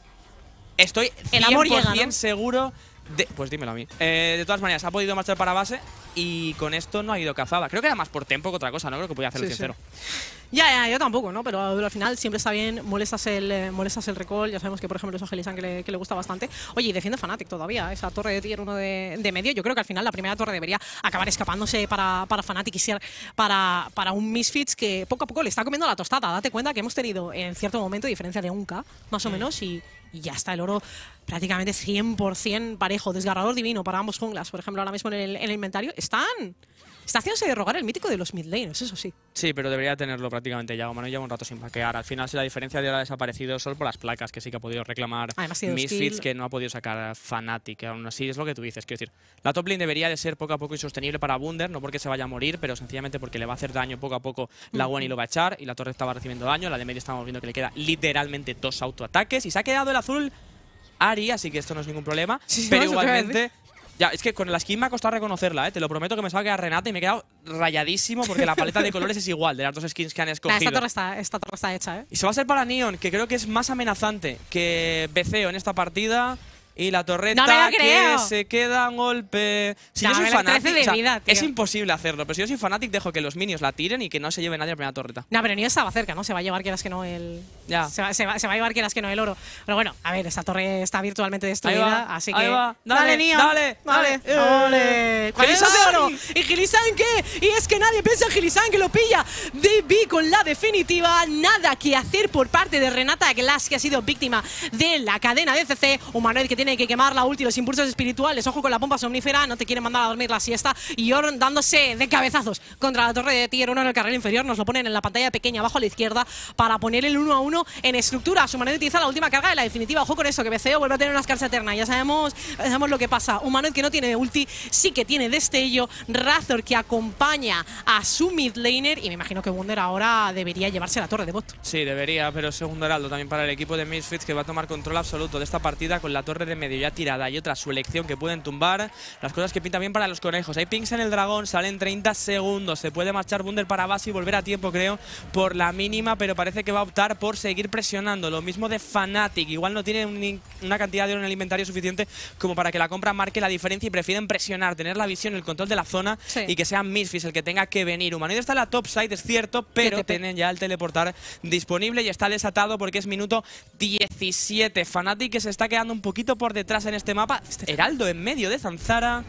Estoy El amor cien por cien llega, ¿no? seguro de… Pues dímelo a mí. Eh, de todas maneras, ha podido marchar para base y con esto no ha ido cazada. Creo que era más por tempo que otra cosa, no creo que podía hacer Sí, el sí. cien cero. Ya, ya, yo tampoco, ¿no? Pero, pero al final siempre está bien, molestas el, eh, molestas el recall. Ya sabemos que, por ejemplo, es a Gilisan que le, que le gusta bastante. Oye, y defiende Fnatic todavía, esa torre de tier uno de, de medio. Yo creo que al final la primera torre debería acabar escapándose para, para Fnatic y ser para, para un Misfits que poco a poco le está comiendo la tostada. Date cuenta que hemos tenido en cierto momento diferencia de un K, más o menos, y, y ya está el oro prácticamente cien por cien parejo. Desgarrador divino para ambos junglas, por ejemplo, ahora mismo en el, en el inventario. Están… Está haciéndose derrogar el mítico de los mid laners, eso sí. Sí, pero debería tenerlo prácticamente ya. Humanoid lleva un rato sin vaquear. Al final, si la diferencia de ahora ha desaparecido solo por las placas, que sí que ha podido reclamar Además, tiene dos Misfits, kill. que no ha podido sacar Fnatic. Aún así, es lo que tú dices. Quiero decir, la top lane debería de ser poco a poco insostenible para Wunder, no porque se vaya a morir, pero sencillamente porque le va a hacer daño poco a poco la Gwen y lo va a echar. Y la torre estaba recibiendo daño. La de medio estamos viendo que le queda literalmente dos autoataques. Y se ha quedado el azul Ari, así que esto no es ningún problema. Sí, sí, pero no, eso te iba a igualmente… Ya, es que con la skin me ha costado reconocerla, ¿eh? Te lo prometo que me se va a quedar Renata y me he quedado rayadísimo porque la paleta de colores es igual de las dos skins que han Nah, escogido. esta, torre está, esta torre está hecha, ¿eh? Y se va a hacer para Neon, que creo que es más amenazante que B C O en esta partida. Y la torreta ¡No me lo que creo! se queda un golpe. Si No, yo soy me lo Fnatic, trece de o sea, vida, tío. es imposible hacerlo, pero si yo soy Fnatic dejo que los minions la tiren y que no se lleve nadie a la primera torreta. No, pero ni estaba cerca, ¿no? Se va a llevar quieras que no el… Ya. Se va, se, va, se va a llevar quieras que no el oro. Pero bueno, a ver, esta torre está virtualmente destruida, va, así ahí que… va. Dale, Neon, dale, dale. dale. ¡Ole! ¡Cuántos de oro! ¿Y Gilisan qué? Y es que nadie piensa en Gilisan, que lo pilla D B con la definitiva. Nada que hacer por parte de Renata Glass, que ha sido víctima de la cadena de C C. Humanoid que tiene tiene que quemar la ulti, los impulsos espirituales. Ojo con la pompa somnífera, no te quieren mandar a dormir la siesta. Y Yorn dándose de cabezazos contra la torre de tier uno en el carril inferior. Nos lo ponen en la pantalla pequeña abajo a la izquierda para poner el uno a uno en estructura. Humanoid utiliza la última carga de la definitiva. Ojo con eso, que B C O vuelve a tener una escarcha eterna. Ya sabemos, sabemos lo que pasa. Humanoid que no tiene ulti, sí que tiene destello. Razor que acompaña a su mid laner. Y me imagino que Wunder ahora debería llevarse la torre de bot. Sí, debería, pero segundo heraldo también para el equipo de Misfits, que va a tomar control absoluto de esta partida con la torre de medio ya tirada y otra su elección que pueden tumbar. Las cosas que pintan bien para los conejos. Hay pings en el dragón, salen treinta segundos. Se puede marchar Wunder para base y volver a tiempo, creo, por la mínima, pero parece que va a optar por seguir presionando. Lo mismo de Fnatic. Igual no tiene un, una cantidad de oro en el inventario suficiente como para que la compra marque la diferencia y prefieren presionar, tener la visión, el control de la zona, sí, y que sea Misfits el que tenga que venir. Humanoid está en la top side, es cierto, pero tienen ya el teleportar disponible y está desatado porque es minuto diecisiete. Fnatic que se está quedando un poquito por detrás en este mapa. Heraldo en medio de Zanzara.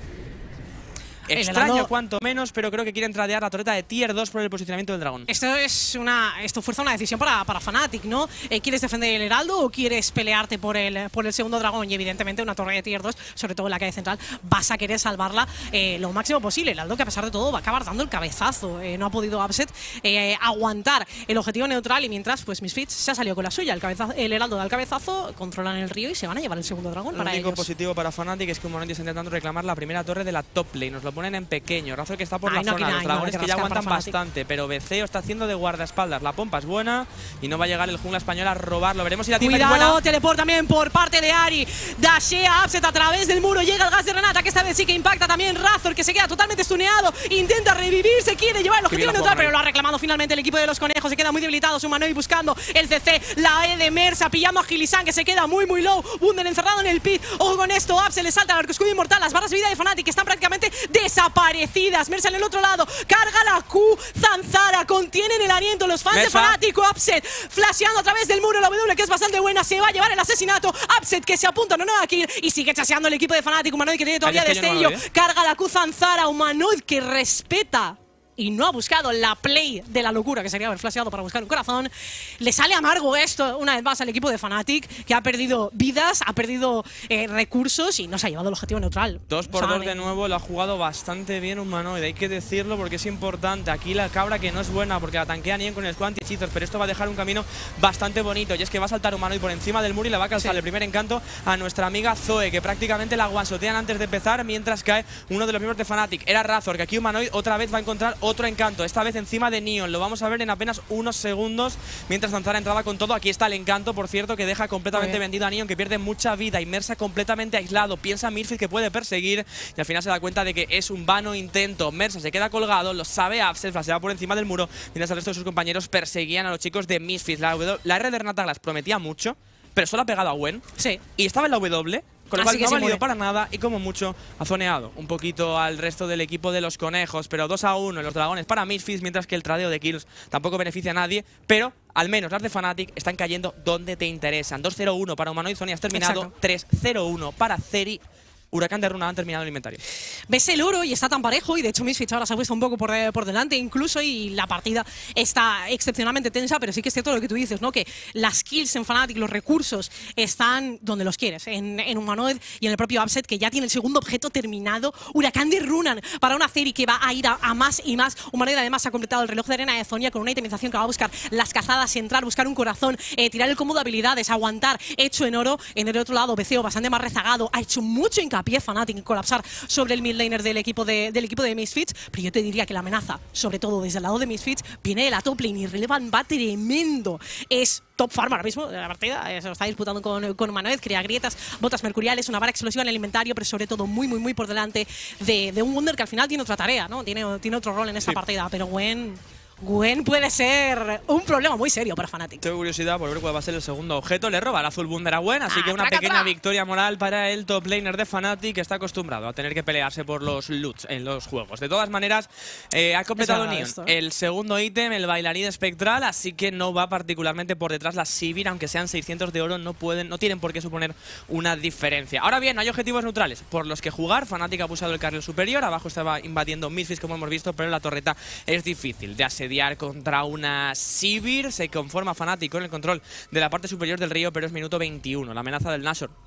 Extraño cuanto menos, pero creo que quieren tradear la torreta de tier dos por el posicionamiento del dragón. Esto es una, esto fuerza una decisión para, para Fnatic, ¿no? Eh, ¿Quieres defender el heraldo o quieres pelearte por el, por el segundo dragón? Y evidentemente una torre de tier dos, sobre todo en la calle central, vas a querer salvarla eh, lo máximo posible. El heraldo que a pesar de todo va a acabar dando el cabezazo. Eh, no ha podido Upset eh, aguantar el objetivo neutral y mientras pues Misfits se ha salido con la suya. El, cabezazo, el heraldo da el cabezazo, controlan el río y se van a llevar el segundo dragón. Lo para único ellos. positivo para Fnatic es que Humanoid está intentando reclamar la primera torre de la top lane. Nos lo ponen en pequeño. Razor que está por Ay, la no, zona. que Los no, dragones no, que, que ya aguantan bastante, pero B C O está haciendo de guardaespaldas. La pompa es buena y no va a llegar el jungla español a robarlo. Veremos si la tiene Cuidado, buena. teleport también por parte de Ari. Dashea Upset a través del muro. Llega el gas de Renata, que esta vez sí que impacta también. Razor, que se queda totalmente stuneado. Intenta revivir, se quiere llevar el objetivo neutral, pero lo ha reclamado finalmente el equipo de los conejos. Se queda muy debilitado. Humanoid buscando el C C. La E de Mersa, pillando a Gilisan, que se queda muy, muy low. Wunder encerrado en el pit. Ojo con esto. Upset le salta al arco escudo inmortal. Las barras de vida de Fnatic que están prácticamente desaparecidas. Mersa en el otro lado. Carga la Q. Zanzara. Contienen el aliento. Los fans Mersa. de Fnatic. Upset flasheando a través del muro. La W que es bastante buena. Se va a llevar el asesinato. Upset que se apunta a una nueva kill. Y sigue chaseando el equipo de Fnatic. Humanoid que tiene todavía destello. No, ¿eh? Carga la Q Zanzara. Humanoid que respeta y no ha buscado la play de la locura, que sería haber flasheado para buscar un corazón. Le sale amargo esto una vez más al equipo de Fnatic, que ha perdido vidas, ha perdido eh, recursos y no se ha llevado el objetivo neutral. Dos por dos de nuevo, lo ha jugado bastante bien Humanoid, hay que decirlo porque es importante. Aquí la cabra que no es buena porque la tanquea Nien con el squad anti-hechizos, pero esto va a dejar un camino bastante bonito y es que va a saltar Humanoid por encima del muro y le va a calzar sí. el primer encanto a nuestra amiga Zoe, que prácticamente la guansotean antes de empezar mientras cae uno de los miembros de Fnatic. Era Razor, que aquí Humanoid otra vez va a encontrar otro encanto, esta vez encima de Neon. Lo vamos a ver en apenas unos segundos mientras Zanzara entraba con todo. Aquí está el encanto, por cierto, que deja completamente vendido a Neon, que pierde mucha vida, inmersa completamente aislado. Piensa Misfits que puede perseguir y al final se da cuenta de que es un vano intento. Mersa se queda colgado, lo sabe Upset, flasea por encima del muro, mientras el resto de sus compañeros perseguían a los chicos de Misfits. La, w, la R de Renata las prometía mucho, pero solo ha pegado a Gwen. Sí. Y estaba en la W. Con lo cual no ha valido para nada y como mucho ha zoneado un poquito al resto del equipo de los conejos, pero dos a uno en los dragones para Misfits, mientras que el tradeo de kills tampoco beneficia a nadie, pero al menos las de Fnatic están cayendo donde te interesan. dos cero uno para Humanoid, Sony has terminado. tres cero uno para Ceri. Huracán de Runa han terminado el inventario. Ves el oro y está tan parejo y de hecho Misfits ahora se ha puesto un poco por, eh, por delante incluso y la partida está excepcionalmente tensa, pero sí que es cierto lo que tú dices, ¿no? Que las kills en Fnatic, los recursos están donde los quieres, en, en Humanoid y en el propio Upset, que ya tiene el segundo objeto terminado. Huracán de Runan para una Ceri que va a ir a, a más y más. Humanoid además ha completado el reloj de arena de Zonia con una itemización que va a buscar las cazadas, entrar, buscar un corazón, eh, tirar el combo de habilidades, aguantar, hecho en oro. En el otro lado, B C O bastante más rezagado, ha hecho mucho hincapié Fnatic en colapsar sobre el mid laner del equipo de, del equipo de Misfits, pero yo te diría que la amenaza, sobre todo desde el lado de Misfits, viene de la top lane y Relevant va tremendo. Es top farm ahora mismo, la partida se lo está disputando con, con Humanoid, crea grietas, botas mercuriales, una vara explosiva en el inventario, pero sobre todo muy, muy, muy por delante de, de un Wunder que al final tiene otra tarea, ¿no? Tiene, tiene otro rol en esta sí. partida, pero Gwen... Gwen puede ser un problema muy serio para Fnatic. Tengo curiosidad por ver cuál va a ser el segundo objeto. Le roba el azul Wunder a Gwen, así ah, que una traca, pequeña traca. victoria moral para el top laner de Fnatic, que está acostumbrado a tener que pelearse por los loots en los juegos. De todas maneras, eh, ha completado Neon esto, ¿eh? el segundo ítem, el bailarín espectral, así que no va particularmente por detrás la Sivir, aunque sean seiscientos de oro, no pueden, no tienen por qué suponer una diferencia. Ahora bien, hay objetivos neutrales por los que jugar. Fnatic ha pulsado el carril superior, abajo estaba invadiendo Misfits, como hemos visto, pero la torreta es difícil de asediar contra una Sivir. Se conforma Fnatic con el control de la parte superior del río, pero es minuto veintiuno. La amenaza del Nashor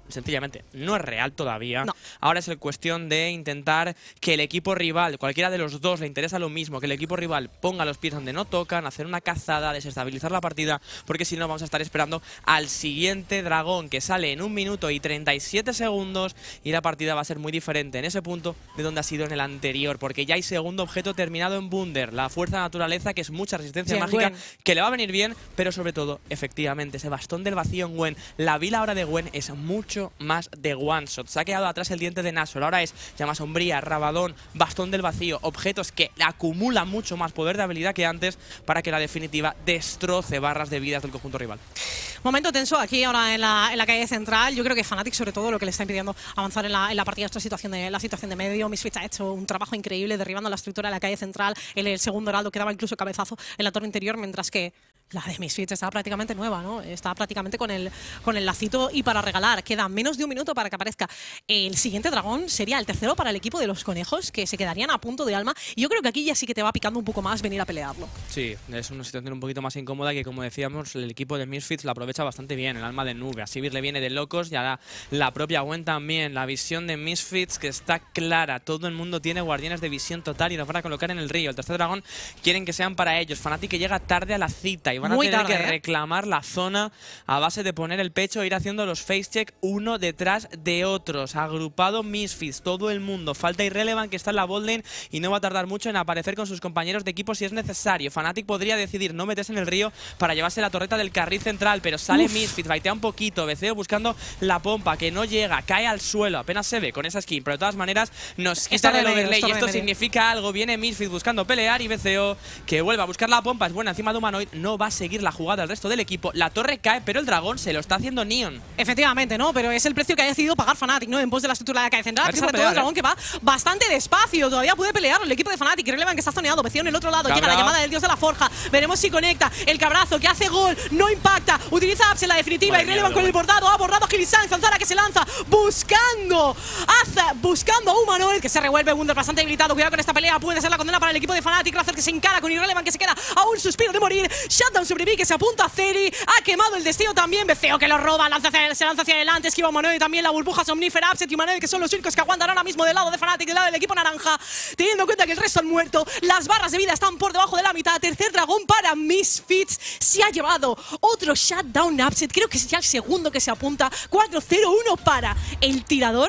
sencillamente no es real todavía. No. Ahora es el cuestión de intentar que el equipo rival, cualquiera de los dos le interesa lo mismo, que el equipo rival ponga los pies donde no tocan, hacer una cazada, desestabilizar la partida, porque si no vamos a estar esperando al siguiente dragón que sale en un minuto y treinta y siete segundos y la partida va a ser muy diferente en ese punto de donde ha sido en el anterior, porque ya hay segundo objeto terminado en Wunder, la fuerza naturaleza, que es mucha resistencia sí, mágica, Gwen. que le va a venir bien, pero sobre todo, efectivamente, ese bastón del vacío en Gwen. La vila ahora de Gwen es mucho más de one shot. Se ha quedado atrás el diente de Nashor. Ahora es llama sombría, rabadón, bastón del vacío, objetos que acumulan mucho más poder de habilidad que antes para que la definitiva destroce barras de vidas del conjunto rival. Momento tenso aquí ahora en la, en la calle central. Yo creo que Fnatic, sobre todo, lo que le está impidiendo avanzar en la, en la partida es la situación de, la situación de medio. Misfits ha hecho un trabajo increíble derribando la estructura de la calle central. El, el segundo heraldo quedaba incluso cabezazo en la torre interior, mientras que la de Misfits estaba prácticamente nueva, ¿no? Estaba prácticamente con el, con el lacito y para regalar. Queda menos de un minuto para que aparezca el siguiente dragón. Sería el tercero para el equipo de los conejos, que se quedarían a punto de alma. Y yo creo que aquí ya sí que te va picando un poco más venir a pelearlo. Sí, es una situación un poquito más incómoda que, como decíamos, el equipo de Misfits la aprovecha bastante bien. El alma de nube. A Sivir le viene de locos y a la, la propia Gwen también. La visión de Misfits que está clara. Todo el mundo tiene guardianes de visión total y nos van a colocar en el río. El tercer dragón quieren que sean para ellos. Fnatic que llega tarde a la cita y van Muy a tener tarde, que ¿eh? reclamar la zona a base de poner el pecho e ir haciendo los face check uno detrás de otros. Agrupado Misfits, todo el mundo. Falta Irrelevant que está en la bot lane y no va a tardar mucho en aparecer con sus compañeros de equipo si es necesario. Fnatic podría decidir no meterse en el río para llevarse la torreta del carril central, pero sale Uf. Misfits, baitea un poquito. B C O buscando la pompa que no llega, cae al suelo, apenas se ve con esa skin, pero de todas maneras nos quitan el overlay y esto significa algo. Viene Misfits buscando pelear y B C O que vuelve a buscar la pompa, es buena encima de Humanoid, no va a seguir la jugada el resto del equipo. La torre cae, pero el dragón se lo está haciendo Neon. Efectivamente, ¿no? Pero es el precio que ha decidido pagar Fnatic, ¿no? En pos de la estructura de la calle central. Si Sobre todo el dragón que va bastante despacio. Todavía puede pelear el equipo de Fnatic. Irrelevant que está zoneado. Vecino en el otro lado. Cabra. Llega la llamada del dios de la forja. Veremos si conecta. El cabrazo que hace gol. No impacta. Utiliza Apps en la definitiva. Irrelevant con el bordado. Ha bordado a Gilisan. Zanzara que se lanza. Buscando. Haza, buscando a Humanoid que se revuelve. Wunder bastante debilitado. Cuidado con esta pelea. Puede ser la condena para el equipo de Fnatic. Razor que se encara con Irrelevant que se queda a un suspiro de morir. Shutdown sobre B que se apunta a Ceri. Ha quemado el destino también. B C O que lo roba. Lanza hacia, se lanza hacia adelante. Esquiva Humanoid. También la burbuja somnífera. Upset y Humanoid que son los únicos que aguantan ahora mismo del lado de Fnatic, del lado del equipo naranja. Teniendo en cuenta que el resto han muerto. Las barras de vida están por debajo de la mitad. Tercer dragón para Misfits. Se ha llevado otro shutdown Upset. Creo que es ya el segundo que se apunta. cuatro cero uno para el tirador.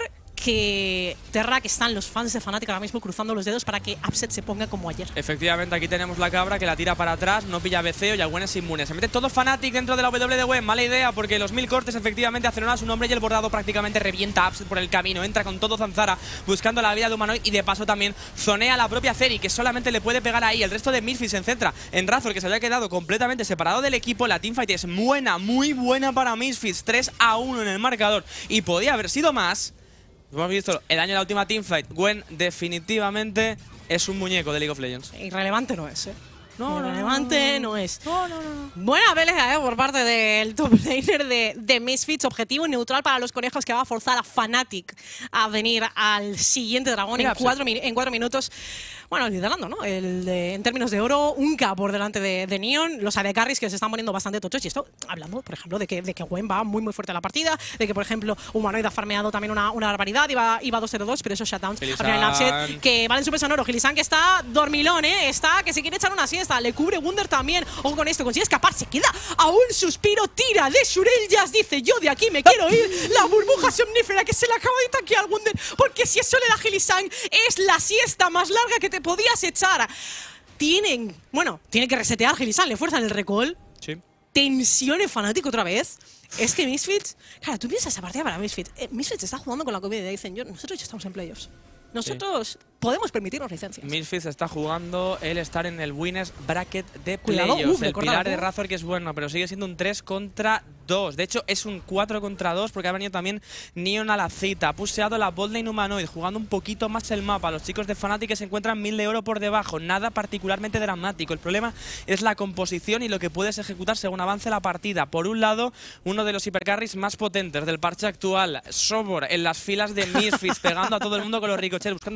Que Terra, que están los fans de Fnatic ahora mismo cruzando los dedos para que Upset se ponga como ayer. Efectivamente, aquí tenemos la cabra que la tira para atrás, no pilla B C O y a Gwen es inmune. Se mete todo Fnatic dentro de la W de Gwen. Mala idea porque los mil cortes efectivamente hacen a su nombre y el bordado prácticamente revienta a Upset por el camino. Entra con todo Zanzara buscando la vida de Humanoid y de paso también zonea a la propia Ceri que solamente le puede pegar ahí. El resto de Misfits se centra en Razor que se había quedado completamente separado del equipo. La teamfight es buena, muy buena para Misfits. tres a uno en el marcador y podía haber sido más. Hemos visto el daño de la última teamfight. Gwen definitivamente es un muñeco de League of Legends. Irrelevante no es, ¿eh? No, Irrelevante no, no, no. no es. No, no, no. Buena pelea, ¿eh? Por parte del top laner de, de Misfits. Objetivo neutral para los conejos que va a forzar a Fnatic a venir al siguiente dragón en cuatro, en cuatro minutos. Bueno, liderando, ¿no? El de, en términos de oro, un K por delante de, de Neon. Los A D Carries que se están poniendo bastante tochos. Y esto, hablando, por ejemplo, de que, de que Gwen va muy, muy fuerte a la partida. De que, por ejemplo, Humanoid ha farmeado también una, una barbaridad. Iba, iba dos cero dos, pero esos shutdowns al final el upset que valen su peso en oro. Gilisan que está dormilón, ¿eh? Está que se quiere echar una siesta. Le cubre Wunder también. Ojo con esto, consigue escapar. Se queda a un suspiro. Tira de Shurellas. Dice, yo de aquí me quiero ir. La burbuja somnífera que se le acaba de tanquear al Wunder. Porque si eso le da Gilisan, es la siesta más larga que te podías echar. Tienen, bueno, tiene que resetear Gilisan, le fuerzan el recall. Sí. Tensión en Fanático otra vez. Es que Misfits, claro, tú piensas esa partida para Misfits. Eh, Misfits está jugando con la comida y dicen, yo, nosotros ya estamos en playoffs. Nosotros sí. podemos permitirnos licencias. Misfits está jugando el estar en el winners bracket de Cuidado, playoffs. uf, el pilar ¿no? de Razor que es bueno, pero sigue siendo un tres contra dos. De hecho, es un cuatro contra dos porque ha venido también Neon a la cita. Ha puseado la botlane Humanoid, jugando un poquito más el mapa. Los chicos de Fnatic que se encuentran mil de oro por debajo. Nada particularmente dramático. El problema es la composición y lo que puedes ejecutar según avance la partida. Por un lado, uno de los hipercarries más potentes del parche actual, Sobor, en las filas de Misfits, pegando a todo el mundo con los ricochets, buscando el feel infinito.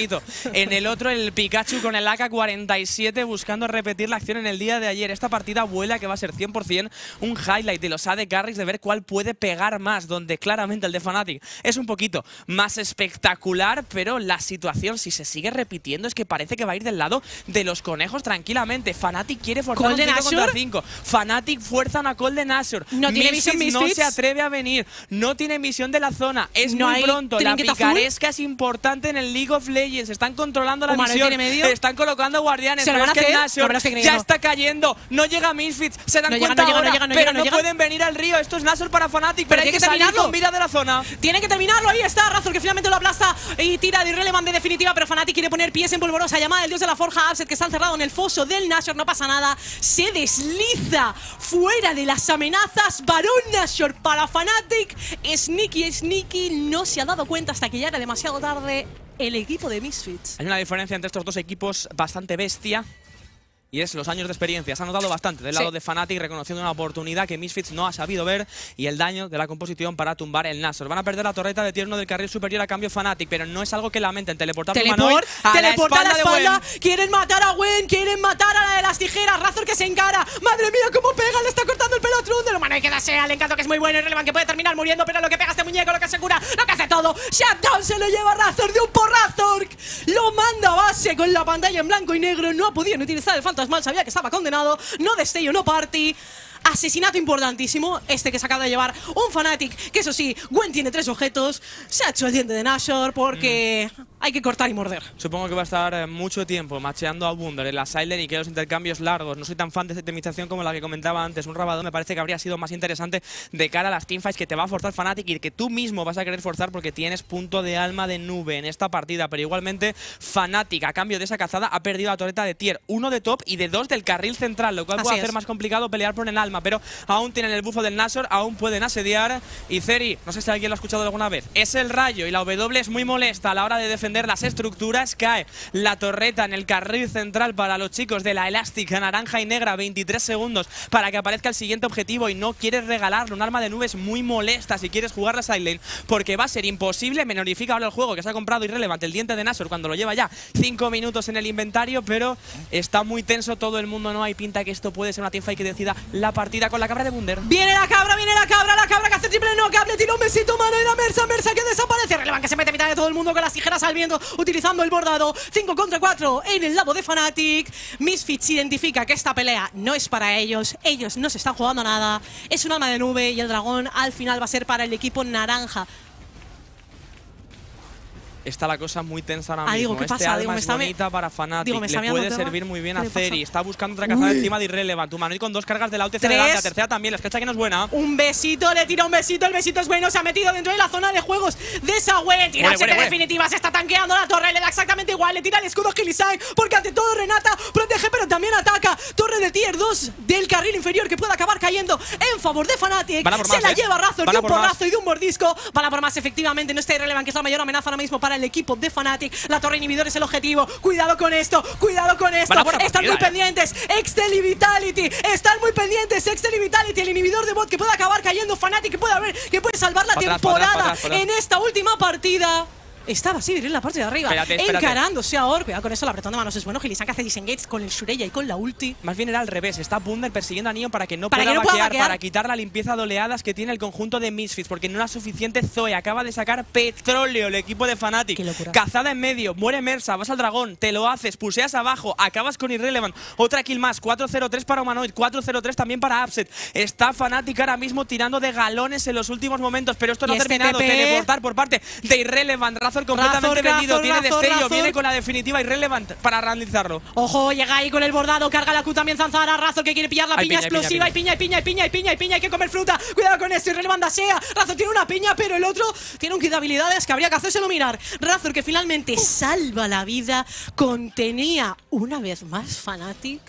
bonito. En el otro, el Pikachu con el A K cuarenta y siete buscando repetir la acción en el día de ayer. Esta partida vuela que va a ser cien por cien un highlight de los A D Carries, de ver cuál puede pegar más, donde claramente el de Fnatic es un poquito más espectacular, pero la situación, si se sigue repitiendo, es que parece que va a ir del lado de los conejos tranquilamente. Fnatic quiere forzar un cinco contra cinco. Fnatic fuerza una call de Nashor. No tiene visión Misfits no se atreve a venir. No tiene visión de la zona. Es no muy pronto. La picaresca azul. es importante en el League of Legends. Están controlando la Humanoid visión. medio. Están colocando guardianes. Se lo pero van es a que hacer. Nashor No, ya está cayendo. No llega Misfits. Se dan no cuenta llega, no ahora. llega, no pero llega, no, no llega. pueden venir al río. Esto es Nashor para Fnatic. Pero, Pero hay tiene que que salir terminarlo. con vida de la zona. Tiene que terminarlo, ahí está Razor, que finalmente lo aplasta y tira de Irrelevant de definitiva, pero Fnatic quiere poner pies en polvorosa. Llamada del dios de la forja, Upset, que está encerrado en el foso del Nashor, no pasa nada. Se desliza fuera de las amenazas. Barón Nashor para Fnatic. Sneaky, Sneaky no se ha dado cuenta hasta que ya era demasiado tarde el equipo de Misfits. Hay una diferencia entre estos dos equipos bastante bestia. Y es los años de experiencia. Se ha notado bastante del lado sí. de Fnatic, reconociendo una oportunidad que Misfits no ha sabido ver, y el daño de la composición para tumbar el Nashor. Van a perder la torreta de tierno del carril superior a cambio Fnatic, pero no es algo que lamenten. Teleportar Teleport, a teleporta la a la espalda. de Quieren matar a Gwen, quieren matar a la de las tijeras. Razor que se encara. Madre mía, cómo pega. Le está cortando el pelo a Trundle. Humano, hay que darse al encanto, que es muy bueno. Irrelevant, que puede terminar muriendo, pero lo que pega este muñeco, lo que asegura, lo que hace todo. Shutdown se lo lleva Razor de un porrazo. Lo manda a base con la pantalla en blanco y negro. No ha podido utilizar el fantasmal. Sabía que estaba condenado. No destello, no party. Asesinato importantísimo, este que se acaba de llevar un Fnatic, que eso sí, Gwen tiene tres objetos, se ha hecho el diente de Nashor porque mm. hay que cortar y morder. Supongo que va a estar mucho tiempo macheando a Wunder en la Silent y que los intercambios largos. No soy tan fan de esta optimización como la que comentaba antes. Un Rabadón me parece que habría sido más interesante de cara a las teamfights que te va a forzar Fnatic y que tú mismo vas a querer forzar porque tienes punto de alma de nube en esta partida. Pero igualmente Fnatic, a cambio de esa cazada, ha perdido la torreta de tier uno de top y de dos del carril central, lo cual Así puede es. hacer más complicado pelear por el alma. Pero aún tienen el bufo del Nashor, aún pueden asediar. Y Zeri, no sé si alguien lo ha escuchado alguna vez, es el rayo y la W es muy molesta a la hora de defender las estructuras. Cae la torreta en el carril central para los chicos de la elástica naranja y negra. veintitrés segundos para que aparezca el siguiente objetivo y no quieres regalarle un arma de nubes muy molesta si quieres jugar la sidelane, porque va a ser imposible. Menorifica ahora el juego que se ha comprado Irrelevant, el diente de Nashor, cuando lo lleva ya cinco minutos en el inventario, pero está muy tenso todo el mundo. No hay pinta que esto puede ser una teamfight que decida la partida con la cabra de Wunder. Viene la cabra, viene la cabra, la cabra que hace triple no, le tira un besito, mano y la Mersa, Mersa que desaparece. Irrelevant que se mete a mitad de todo el mundo con las tijeras al viento, utilizando el bordado. cinco contra cuatro en el lado de Fnatic. Misfits identifica que esta pelea no es para ellos, ellos no se están jugando nada. Es un alma de nube y el dragón al final va a ser para el equipo naranja. Está la cosa muy tensa ahora ah, mismo. Digo, ¿qué este pasa? alma Digo, me es está bonita me... para Fnatic. Digo, me Le puede tema. servir muy bien a Zeri. Está buscando otra Uy. cazada encima de Irrelevant. Humanoid con dos cargas de la U T C delante. La tercera también. La escacha que no es buena. Un besito, le tira un besito. El besito es bueno. Se ha metido dentro de la zona de juegos de esa Gwen. Tirarse de definitiva. Se está tanqueando la torre. Le da exactamente igual. Le tira el escudo Gilisai. Porque ante todo Renata protege, pero también ataca. Torre de tier dos del carril inferior que puede acabar cayendo en favor de Fnatic. Más, Se la ¿eh? lleva Razor de un por porrazo y de un mordisco. Van a por más, efectivamente. No está Irrelevant, que es la mayor amenaza ahora mismo para el equipo de Fnatic. La torre inhibidor es el objetivo. Cuidado con esto, cuidado con esto. Están partida, muy eh. pendientes. Excel y Vitality. Están muy pendientes. Excel y Vitality, el inhibidor de bot que puede acabar cayendo. Fnatic que puede haber, que puede salvar la para temporada atrás, para atrás, para atrás. en esta última partida. Estaba así en la parte de arriba, espérate, espérate. encarándose a Or. Cuidado con eso, el apretón de manos es bueno. Gilisang hace disengage con el Shurella y con la ulti. Más bien era al revés. Está Wunder persiguiendo a Neon para que no para pueda que no vaquear, vaquear, para quitar la limpieza de oleadas que tiene el conjunto de Misfits, porque no era suficiente. Zoe acaba de sacar petróleo el equipo de Fnatic. Qué locura. Cazada en medio, muere Mersa, vas al dragón, te lo haces, pulseas abajo, acabas con Irrelevant. Otra kill más, cuatro cero tres para Humanoid, cuatro cero tres también para Upset. Está Fnatic ahora mismo tirando de galones en los últimos momentos, pero esto no ha este terminado. T P Teleportar por parte de Irrelevant. Razor completamente Razor, vendido, Razor, tiene Razor, destello, Razor. viene con la definitiva Irrelevant para realizarlo. Ojo, llega ahí con el bordado, carga la Q también Zanzara. Razor que quiere pillar la Hay piña, piña, explosiva. Hay piña, hay piña, hay piña, hay piña, hay piña, hay que comer fruta. Cuidado con esto, Irrelevant dasea. Razor tiene una piña, pero el otro tiene un kit de habilidades que habría que hacérselo mirar. Razor que finalmente salva la vida. Contenía una vez más Fnatic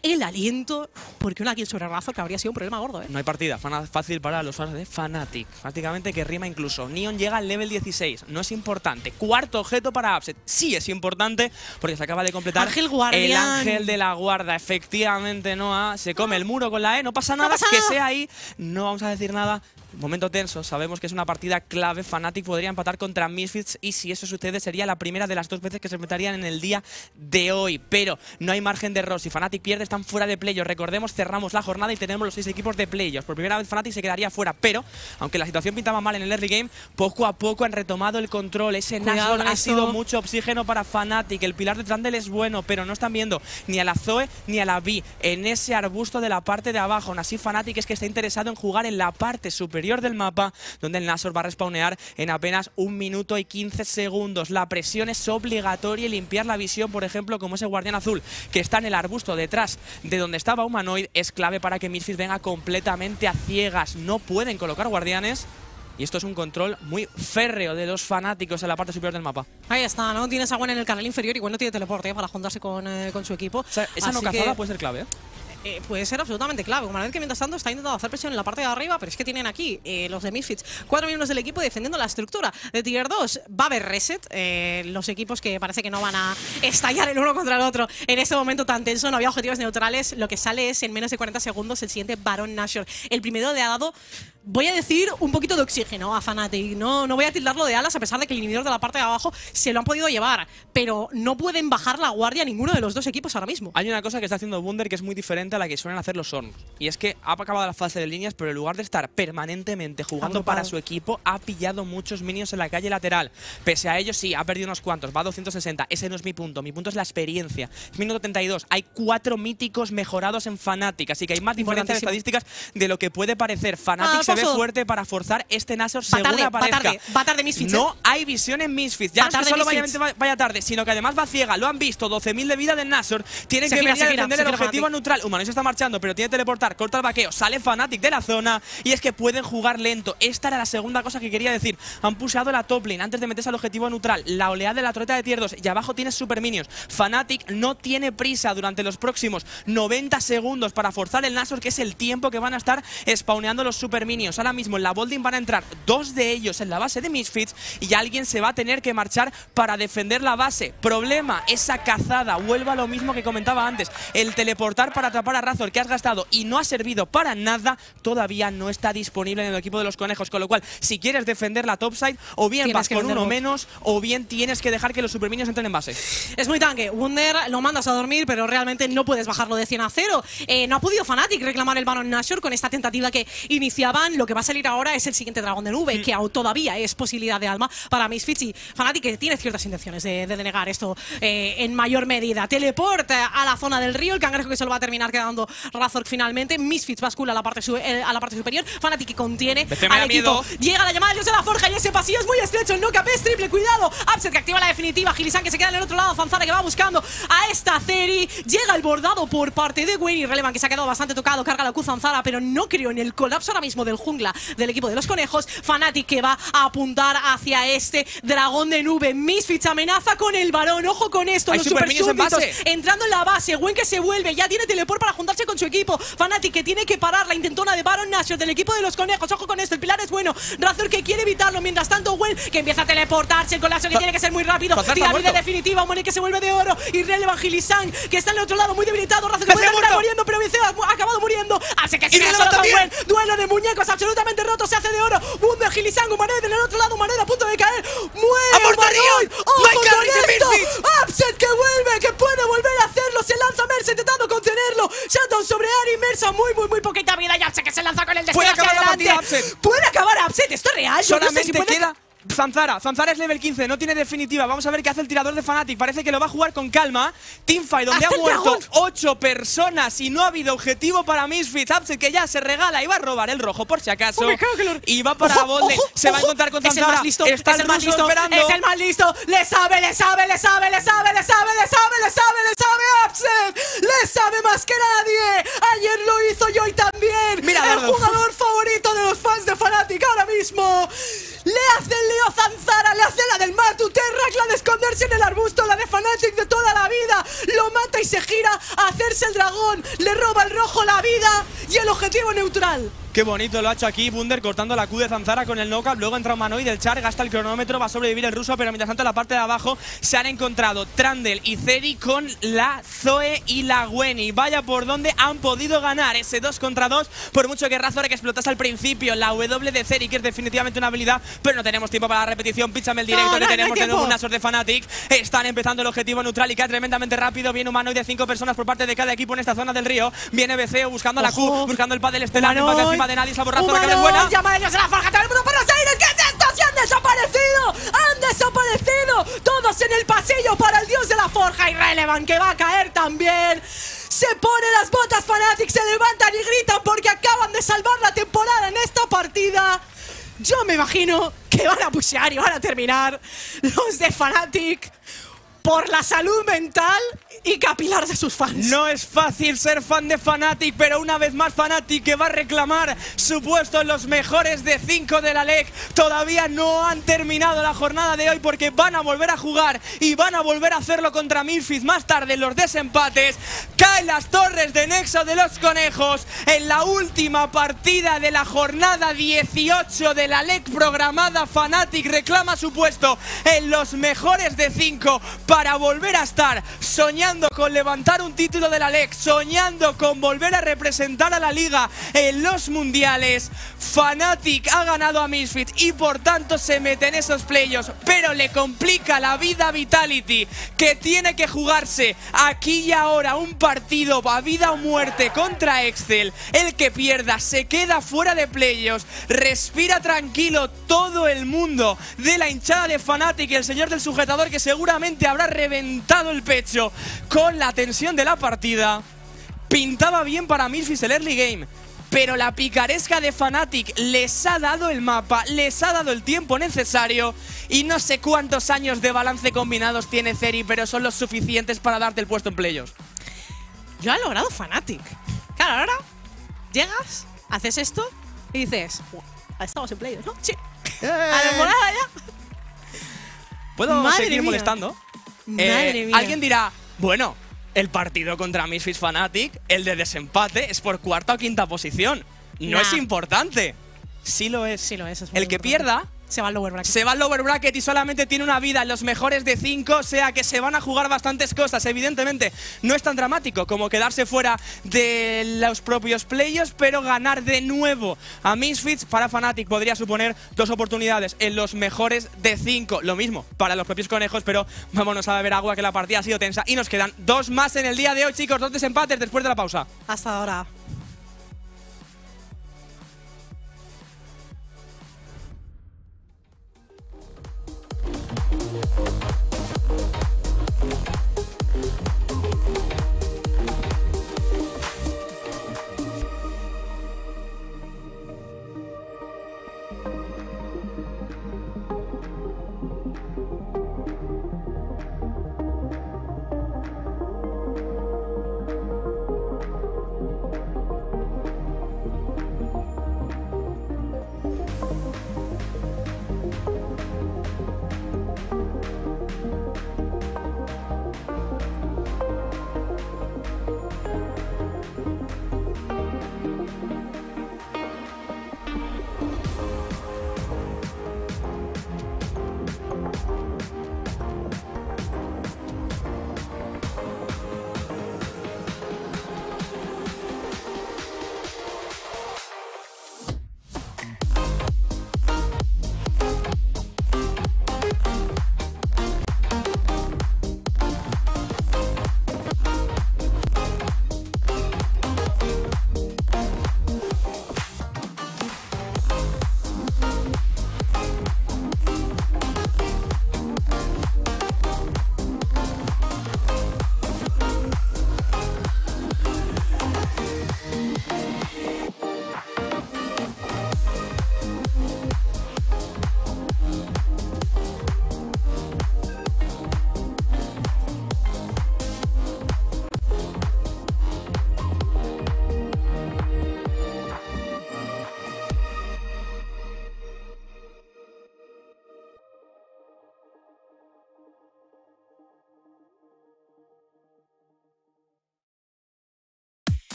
el aliento, porque una kill sobre Razor que habría sido un problema gordo, ¿eh? No hay partida, fácil para los fans de Fnatic. Prácticamente que rima incluso. Neon llega al level dieciséis, no es importante. Cuarto objeto para Upset, sí es importante, porque se acaba de completar Ángel Guardián. el ángel de la guarda. Efectivamente, Noah se come el muro con la E, no pasa nada, no pasa que nada. sea ahí, no vamos a decir nada. Momento tenso, sabemos que es una partida clave. Fnatic podría empatar contra Misfits y si eso sucede sería la primera de las dos veces que se enfrentarían en el día de hoy. Pero no hay margen de error, si Fnatic pierde están fuera de playoffs. Recordemos, cerramos la jornada y tenemos los seis equipos de playoffs. Por primera vez Fnatic se quedaría fuera, pero aunque la situación pintaba mal en el early game, poco a poco han retomado el control. Ese Cuidado Nashor con ha esto. sido mucho oxígeno para Fnatic. El pilar de Trundle es bueno, pero no están viendo ni a la Zoe ni a la Vi en ese arbusto de la parte de abajo. Aún así Fnatic es que está interesado en jugar en la parte superior del mapa, donde el Nashor va a respawnear en apenas un minuto y quince segundos. La presión es obligatoria y limpiar la visión, por ejemplo, como ese guardián azul que está en el arbusto detrás de donde estaba Humanoid, es clave para que Misfits venga completamente a ciegas. No pueden colocar guardianes. Y esto es un control muy férreo de los fanáticos en la parte superior del mapa. Ahí está, ¿no? Tienes a Gwen en el canal inferior y Gwen no tiene teleporte, ¿eh? Para juntarse con, eh, con su equipo. O sea, esa no Así cazada que, puede ser clave, ¿eh? eh, puede ser absolutamente clave. Una vez que mientras tanto está intentando hacer presión en la parte de arriba, pero es que tienen aquí eh, los de Misfits cuatro miembros del equipo defendiendo la estructura de Tier dos. Va a haber reset. Eh, los equipos que parece que no van a estallar el uno contra el otro en este momento tan tenso. No había objetivos neutrales. Lo que sale es en menos de cuarenta segundos el siguiente Baron Nashor. El primero le ha dado, voy a decir, un poquito de oxígeno a Fnatic. No, no voy a tildarlo de alas a pesar de que el inhibidor de la parte de abajo se lo han podido llevar. Pero no pueden bajar la guardia ninguno de los dos equipos ahora mismo. Hay una cosa que está haciendo Wunder que es muy diferente a la que suelen hacer los Orns. Y es que ha acabado la fase de líneas, pero en lugar de estar permanentemente jugando Agrupado. para su equipo, ha pillado muchos minions en la calle lateral. Pese a ello, sí, ha perdido unos cuantos. Va a doscientos sesenta. Ese no es mi punto. Mi punto es la experiencia. Es minuto treinta y dos. Hay cuatro míticos mejorados en Fnatic. Así que hay más diferencias de estadísticas de lo que puede parecer. Fnatic Ah, se ve paso. fuerte para forzar este Nashor Va según tarde, va aparezca. tarde, va tarde Misfits. No ¿eh? hay visión en Misfits. Ya Va no es que tarde solo vaya, Misfits. vaya tarde, sino que además va ciega. Lo han visto. doce mil de vida del Nashor. Tienen Se que gira, venir a se gira, defender se el gira objetivo Fnatic. neutral. Humanoid se está marchando, pero tiene que teleportar. Corta el vaqueo. Sale Fnatic de la zona. Y es que pueden jugar lento. Esta era la segunda cosa que quería decir. Han pushado la top lane antes de meterse al objetivo neutral. La oleada de la torreta de tier dos. Y abajo tienes super minions. Fnatic no tiene prisa durante los próximos noventa segundos para forzar el Nashor, que es el tiempo que van a estar spawneando los super minions. Ahora mismo en la Bolding van a entrar dos de ellos en la base de Misfits y alguien se va a tener que marchar para defender la base. Problema, esa cazada. Vuelva a lo mismo que comentaba antes. El teleportar para atrapar a Razor que has gastado y no ha servido para nada, todavía no está disponible en el equipo de los conejos. Con lo cual, si quieres defender la topside, o bien Tienes vas que con vender uno bot. menos, o bien tienes que dejar que los superminions entren en base. Es muy tanque. Wunder lo mandas a dormir, pero realmente no puedes bajarlo de cien a cero. Eh, no ha podido Fnatic reclamar el Baron Nashor con esta tentativa que iniciaban. Lo que va a salir ahora es el siguiente dragón de nube, mm. que aún todavía es posibilidad de alma para Misfits. Y Fnatic que tiene ciertas intenciones de, de denegar esto eh, en mayor medida. Teleporta a la zona del río, el cangrejo que se lo va a terminar quedando Razor finalmente. Misfits bascula a la parte, su, eh, a la parte superior. Fnatic que contiene Este me al da equipo. miedo. Llega la llamada de Dios de la Forja y ese pasillo es muy estrecho. El knock-up es triple, cuidado. Upset que activa la definitiva. Gilisan que se queda en el otro lado. Fanzara que va buscando a esta Ceri. Llega el bordado por parte de Gwen y Relevan que se ha quedado bastante tocado. Carga la Q Zanzara, pero no creo en el colapso ahora mismo del jungla del equipo de los conejos. Fnatic que va a apuntar hacia este dragón de nube. Misfits amenaza con el varón. Ojo con esto. Hay Los super super minions en súbditos base. entrando en la base. Gwen que se vuelve. Ya tiene teleport para juntarse con su equipo. Fnatic que tiene que parar la intentona de Baron Nashor del equipo de los conejos. Ojo con esto. El pilar es bueno. Razor que quiere evitarlo. Mientras tanto, Gwen que empieza a teleportarse. El colapso que tiene que ser muy rápido. Fanzara está Tira vida muerto. definitiva. Mone que se vuelve de oro. Y Relevan Gilisan que está en el otro lado muy debilitado. Razor que puede Vicea terminar muerto. muriendo, pero Vicea ha acabado muriendo. Así que sigue Relevan solo con también. Gwen. Duelo de muñecos absolutamente roto. Se hace de oro. Wunder, Gilisan, Humaned en el otro lado. Humaned a punto de caer. Muere. ¡A por Tarion! Humanoid. ¡Ojo ¡No hay con carries en esto! Misfits! Upset que vuelve, que puede volver a hacerlo. Se lanza Mercy intentando contenerlo. Shutdown sobre Ari. Mersa muy, muy, muy poquita vida. Y Upset que se lanza con el Puede deseo hacia acabar la adelante. partida, Upset. Puede acabar Upset. Esto es real. Yo no sé Solamente si puede queda Zanzara. Zanzara es level quince, no tiene definitiva. Vamos a ver qué hace el tirador de Fnatic. Parece que lo va a jugar con calma. Teamfight donde ¡Hasta ha el muerto dragón! ocho personas y no ha habido objetivo para Misfits. Upset que ya se regala y va a robar el rojo por si acaso. Oh, me cago que lo- Y va para Ojo, Bolden. ojo, Se va a ojo. encontrar con Es el Zanzara. más listo, Está es el el más ruso listo, esperando. es el más listo. Le sabe, le sabe, le sabe, le sabe, le sabe, le sabe, le sabe, le sabe Upset. Le sabe más que nadie. Ayer lo hizo y hoy también. Mira, el Dardo. jugador favorito de los fans de Fnatic ahora mismo. Le hace el lío Zanzara, le hace la del Matu, Terrax, la de esconderse en el arbusto, la de Fnatic de toda la vida. Lo mata bota y se gira a hacerse el dragón. Le roba el rojo la vida y el objetivo neutral. Qué bonito lo ha hecho aquí Wunder cortando la Q de Zanzara con el knockup. Luego entra Humanoid, el Char, gasta el cronómetro, va a sobrevivir el ruso. Pero mientras tanto en la parte de abajo se han encontrado Trundle y Zeri con la Zoe y la Gwen. Y vaya por donde han podido ganar ese dos contra dos. Por mucho que Razor que explotase al principio la W de Zeri, que es definitivamente una habilidad. Pero no tenemos tiempo para la repetición. Píchame el directo, no, que no, tenemos no de nuevo tiempo. un Asor de Fnatic. Están empezando el objetivo neutral y cae tremendamente rápido. Viene Humanoid de cinco personas por parte de cada equipo en esta zona del río. Viene B C O buscando a la Q, Ojo. buscando el pad estelar. Humanoid. Empate encima de nadie, salvo Razor, que Humanoid, es buena. llama a ellos de la forja, todo el mundo por los aires. ¿Qué es esto? ¡Se han desaparecido! ¡Han desaparecido! Todos en el pasillo para el dios de la forja. Y Relevant, que va a caer también. Se pone las botas Fnatic, se levantan y gritan porque acaban de salvar la temporada en esta partida. Yo me imagino que van a pushear y van a terminar los de Fnatic por la salud mental y capilar de sus fans. No es fácil ser fan de Fnatic, pero una vez más Fnatic, que va a reclamar su puesto en los mejores de cinco de la L E C. Todavía no han terminado la jornada de hoy porque van a volver a jugar y van a volver a hacerlo contra Misfits más tarde en los desempates. Caen las torres de Nexo de los Conejos en la última partida de la jornada dieciocho de la L E C programada. Fnatic reclama su puesto en los mejores de cinco para volver a estar soñando con levantar un título de la L E C, soñando con volver a representar a la liga en los mundiales. Fnatic ha ganado a Misfits y por tanto se mete en esos playoffs, pero le complica la vida a Vitality, que tiene que jugarse aquí y ahora un partido a vida o muerte contra Excel. El que pierda se queda fuera de playoffs. Respira tranquilo todo el mundo de la hinchada de Fnatic y el señor del sujetador, que seguramente habrá reventado el pecho con la tensión de la partida. Pintaba bien para Misfits el early game, pero la picaresca de Fnatic les ha dado el mapa, les ha dado el tiempo necesario. Y no sé cuántos años de balance combinados tiene Zeri, pero son los suficientes para darte el puesto en playoffs. Lo ha logrado Fnatic. Claro, ahora llegas, haces esto y dices, estamos en playoffs, ¿no? Sí. A la temporada ya. ¿Puedo Madre seguir mía. molestando? Madre Eh, mía. Alguien dirá, bueno, el partido contra Misfits Fnatic, el de desempate, es por cuarta o quinta posición. No Nah. es importante. Sí lo es. Sí lo es, es muy El que importante. pierda Se va al lower bracket. se va al lower bracket y solamente tiene una vida en los mejores de cinco, o sea que se van a jugar bastantes cosas. Evidentemente no es tan dramático como quedarse fuera de los propios playoffs, pero ganar de nuevo a Misfits para Fnatic podría suponer dos oportunidades en los mejores de cinco. Lo mismo para los propios conejos, pero vámonos a beber agua, que la partida ha sido tensa y nos quedan dos más en el día de hoy, chicos. Dos desempates después de la pausa. Hasta ahora.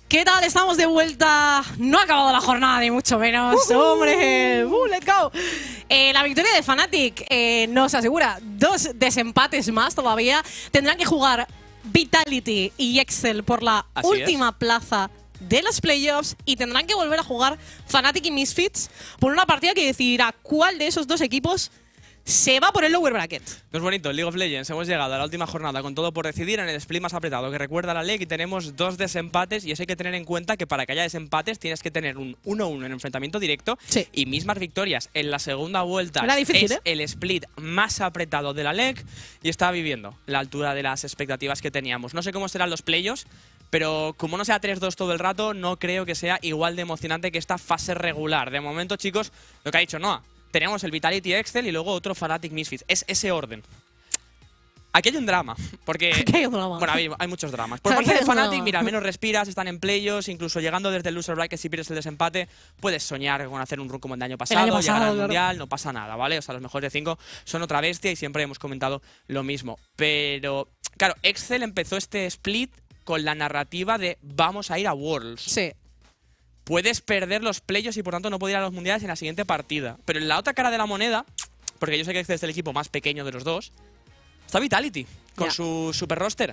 ¿Qué tal? Estamos de vuelta. No ha acabado la jornada, ni mucho menos. Uh -huh. ¡Hombre! Uh, ¡Let's go! Eh, la victoria de Fnatic eh, nos asegura dos desempates más todavía. Tendrán que jugar Vitality y Excel por la Así última es. plaza de los playoffs y tendrán que volver a jugar Fnatic y Misfits por una partida que decidirá cuál de esos dos equipos se va por el lower bracket. No es bonito, League of Legends. Hemos llegado a la última jornada con todo por decidir en el split más apretado que recuerda la League y tenemos dos desempates y eso hay que tener en cuenta que para que haya desempates tienes que tener un uno uno en enfrentamiento directo sí. y mismas victorias en la segunda vuelta. Era difícil, es ¿eh? el split más apretado de la League y está viviendo la altura de las expectativas que teníamos. No sé cómo serán los playoffs, pero como no sea tres dos todo el rato, no creo que sea igual de emocionante que esta fase regular. De momento, chicos, lo que ha dicho Noah, tenemos el Vitality Excel y luego otro Fnatic Misfits. Es ese orden. Aquí hay un drama, porque… Aquí hay un drama. Bueno, hay, hay muchos dramas. Por Aquí parte de hay un Fnatic, drama. mira, menos respiras, están en playoffs, incluso llegando desde el loser bracket si pierdes el desempate, puedes soñar con hacer un run como el año pasado, año pasado, llegar al claro. mundial, no pasa nada, ¿vale? O sea, los mejores de cinco son otra bestia y siempre hemos comentado lo mismo. Pero, claro, Excel empezó este split con la narrativa de vamos a ir a Worlds. Sí. Puedes perder los playoffs y por tanto no poder ir a los mundiales en la siguiente partida. Pero en la otra cara de la moneda, porque yo sé que Excel es el equipo más pequeño de los dos, está Vitality, con Ya. su super roster.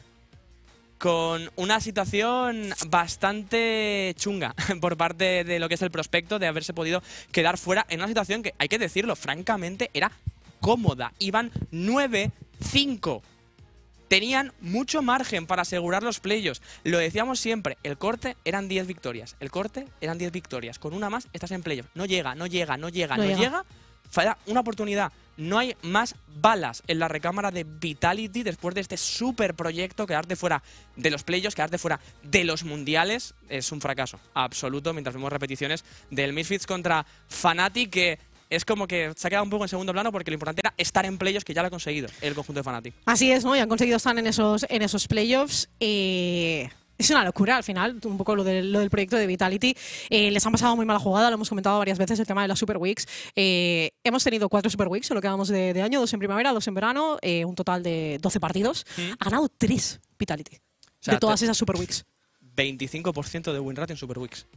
Con una situación bastante chunga por parte de lo que es el prospecto de haberse podido quedar fuera en una situación que, hay que decirlo, francamente era cómoda. Iban nueve cinco. Tenían mucho margen para asegurar los playoffs. Lo decíamos siempre, el corte eran diez victorias. El corte eran diez victorias. Con una más estás en playoffs. No llega, no llega, no llega, No no, llega. llega. Falla una oportunidad. No hay más balas en la recámara de Vitality después de este super proyecto. Quedarte fuera de los playoffs, quedarte fuera de los mundiales es un fracaso absoluto. Mientras vemos repeticiones del Misfits contra Fnatic, que es como que se ha quedado un poco en segundo plano porque lo importante era estar en playoffs, que ya lo ha conseguido el conjunto de Fnatic. Así es, ¿no? Y han conseguido estar en esos, en esos playoffs. Eh, es una locura al final, un poco lo, de, lo del proyecto de Vitality. Eh, les han pasado muy mala jugada, lo hemos comentado varias veces, el tema de las Super Weeks. Eh, hemos tenido cuatro Super Weeks en lo que vamos de, de año, dos en primavera, dos en verano, eh, un total de doce partidos. ¿Mm? Ha ganado tres Vitality O sea, de todas te- esas Super Weeks. veinticinco por ciento de win rate en Super Weeks.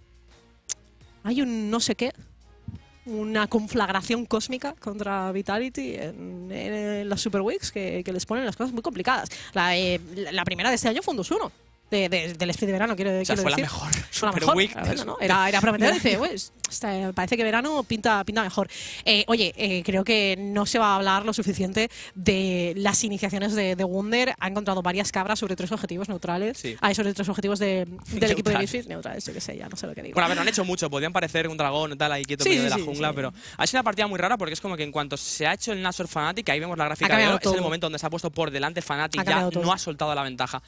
Hay un no sé qué, una conflagración cósmica contra Vitality en, en las Super Weeks que, que les ponen las cosas muy complicadas. La, eh, la- la primera de este año fue un dos uno. De, de- del split de verano, quiero, O sea, quiero fue la decir. mejor Fue la Super mejor. Week. Ah, bueno, ¿no? Era, era prometedor. Dice, pues, hasta parece que verano pinta, pinta mejor. Eh, oye, eh, creo que no se va a hablar lo suficiente de las iniciaciones de, de Wunder. Ha encontrado varias cabras sobre tres objetivos neutrales. Sí. Ah, sobre tres objetivos de- del equipo de Neutrales. Misfits. Neutrales, yo qué sé, ya no sé lo que digo. Bueno, a ver, no han hecho mucho. Podían parecer un dragón y tal ahí quieto Sí, en medio sí, de la sí, jungla, sí. pero ha sido una partida muy rara porque es como que en cuanto se ha hecho el Nashor Fnatic, ahí vemos la gráfica de cambiado oro, es el todo. momento donde se ha puesto por delante Fnatic, Ha ya cambiado todo. no ha soltado la ventaja.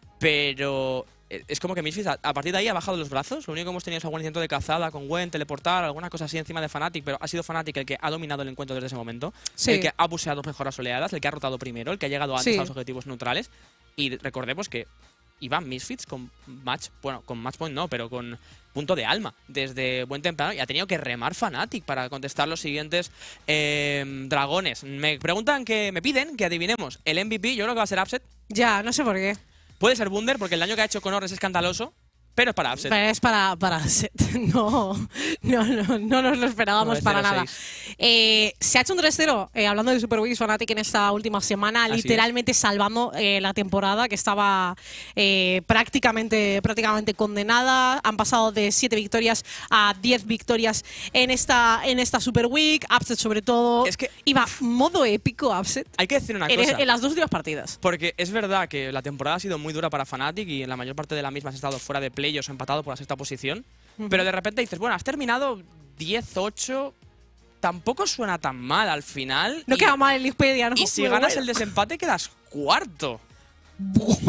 Pero eh, es como que Misfits a, a partir de ahí ha bajado los brazos. Lo único que hemos tenido es algún intento de cazada con Gwen, teleportar, alguna cosa así encima de Fnatic, pero ha sido Fnatic el que ha dominado el encuentro desde ese momento, Sí. el que ha buseado mejoras oleadas, el que ha rotado primero, el que ha llegado antes Sí. a los objetivos neutrales. Y recordemos que iban Misfits con match, bueno, con match point no, pero con punto de alma desde buen temprano y ha tenido que remar Fnatic para contestar los siguientes eh, dragones. Me preguntan que, me piden que adivinemos el M V P, yo creo que va a ser Upset. Ya, no sé por qué. Puede ser Wunder porque el daño que ha hecho Connor es escandaloso, pero es para Upset. Pero es para, para Set. No, no, no, no nos lo esperábamos nueve para cero nada. seis. Eh, se ha hecho un tres cero, eh, hablando de Super Weeks Fnatic en esta última semana, Así literalmente salvando eh, la temporada que estaba eh, prácticamente, prácticamente condenada. Han pasado de siete victorias a diez victorias en esta, en esta Super Week. Upset sobre todo. Es que- iba modo épico Upset Hay que decir una en, cosa. en las dos últimas partidas. Porque es verdad que la temporada ha sido muy dura para Fnatic y en la mayor parte de la misma has estado fuera de playoffs o empatado por la sexta posición. Ujú. Pero de repente dices, bueno, has terminado diez ocho, tampoco suena tan mal al final. No y, queda mal en Wikipedia, ¿no? y si Pero ganas bueno. el desempate quedas cuarto.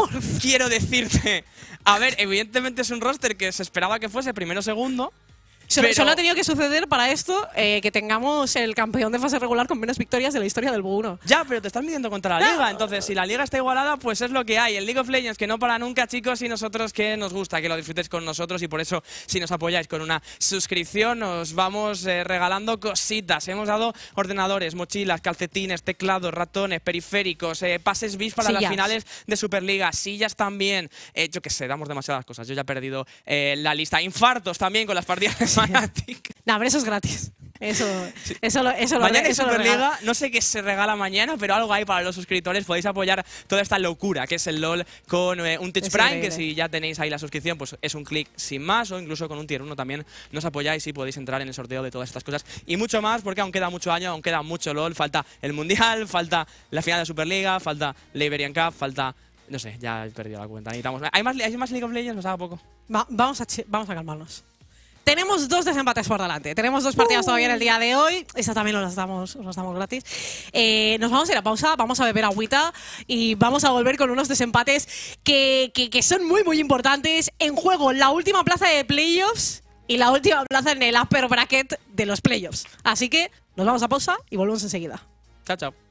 Quiero decirte, a ver, evidentemente es un roster que se esperaba que fuese primero o segundo. Solo, Pero- solo ha tenido que suceder para esto eh, que tengamos el campeón de fase regular con menos victorias de la historia del B uno. Ya, pero te estás midiendo contra la liga, entonces si la liga está igualada, pues es lo que hay. El League of Legends que no para nunca, chicos, y nosotros que nos gusta, que lo disfrutéis con nosotros y por eso si nos apoyáis con una suscripción os vamos eh, regalando cositas. Hemos dado ordenadores, mochilas, calcetines, teclados, ratones, periféricos, eh, pases V I S para Sillas. las finales de Superliga, sillas también. Eh, yo qué sé, damos demasiadas cosas. Yo ya he perdido eh, la lista. Infartos también con las partidas de Fnatic. No, pero eso es gratis. Eso, eso, lo, eso lo Mañana re- en eso lo regala. Superliga, no sé qué se regala mañana, pero algo hay para los suscriptores. Podéis apoyar toda esta locura que es el LoL con eh, un Twitch Es Prime, increíble. que si ya tenéis ahí la suscripción, pues es un clic sin más, o incluso con un tier uno también nos apoyáis y podéis entrar en el sorteo de todas estas cosas. Y mucho más, porque aún queda mucho año, aún queda mucho LoL, falta el Mundial, falta la final de Superliga, falta la Iberian Cup, falta... No sé, ya he perdido la cuenta. Necesitamos... ¿Hay más, ¿Hay más League of Legends? Nos haga poco. Va- vamos, a, chi- vamos a calmarnos. Tenemos dos desempates por delante. Tenemos dos partidas todavía en el día de hoy. Esta también nos las damos, nos las damos gratis. Eh, nos vamos a ir a pausa, vamos a beber agüita y vamos a volver con unos desempates que, que, que son muy, muy importantes. En juego la última plaza de playoffs y la última plaza en el upper bracket de los playoffs. Así que nos vamos a pausa y volvemos enseguida. Chao, chao.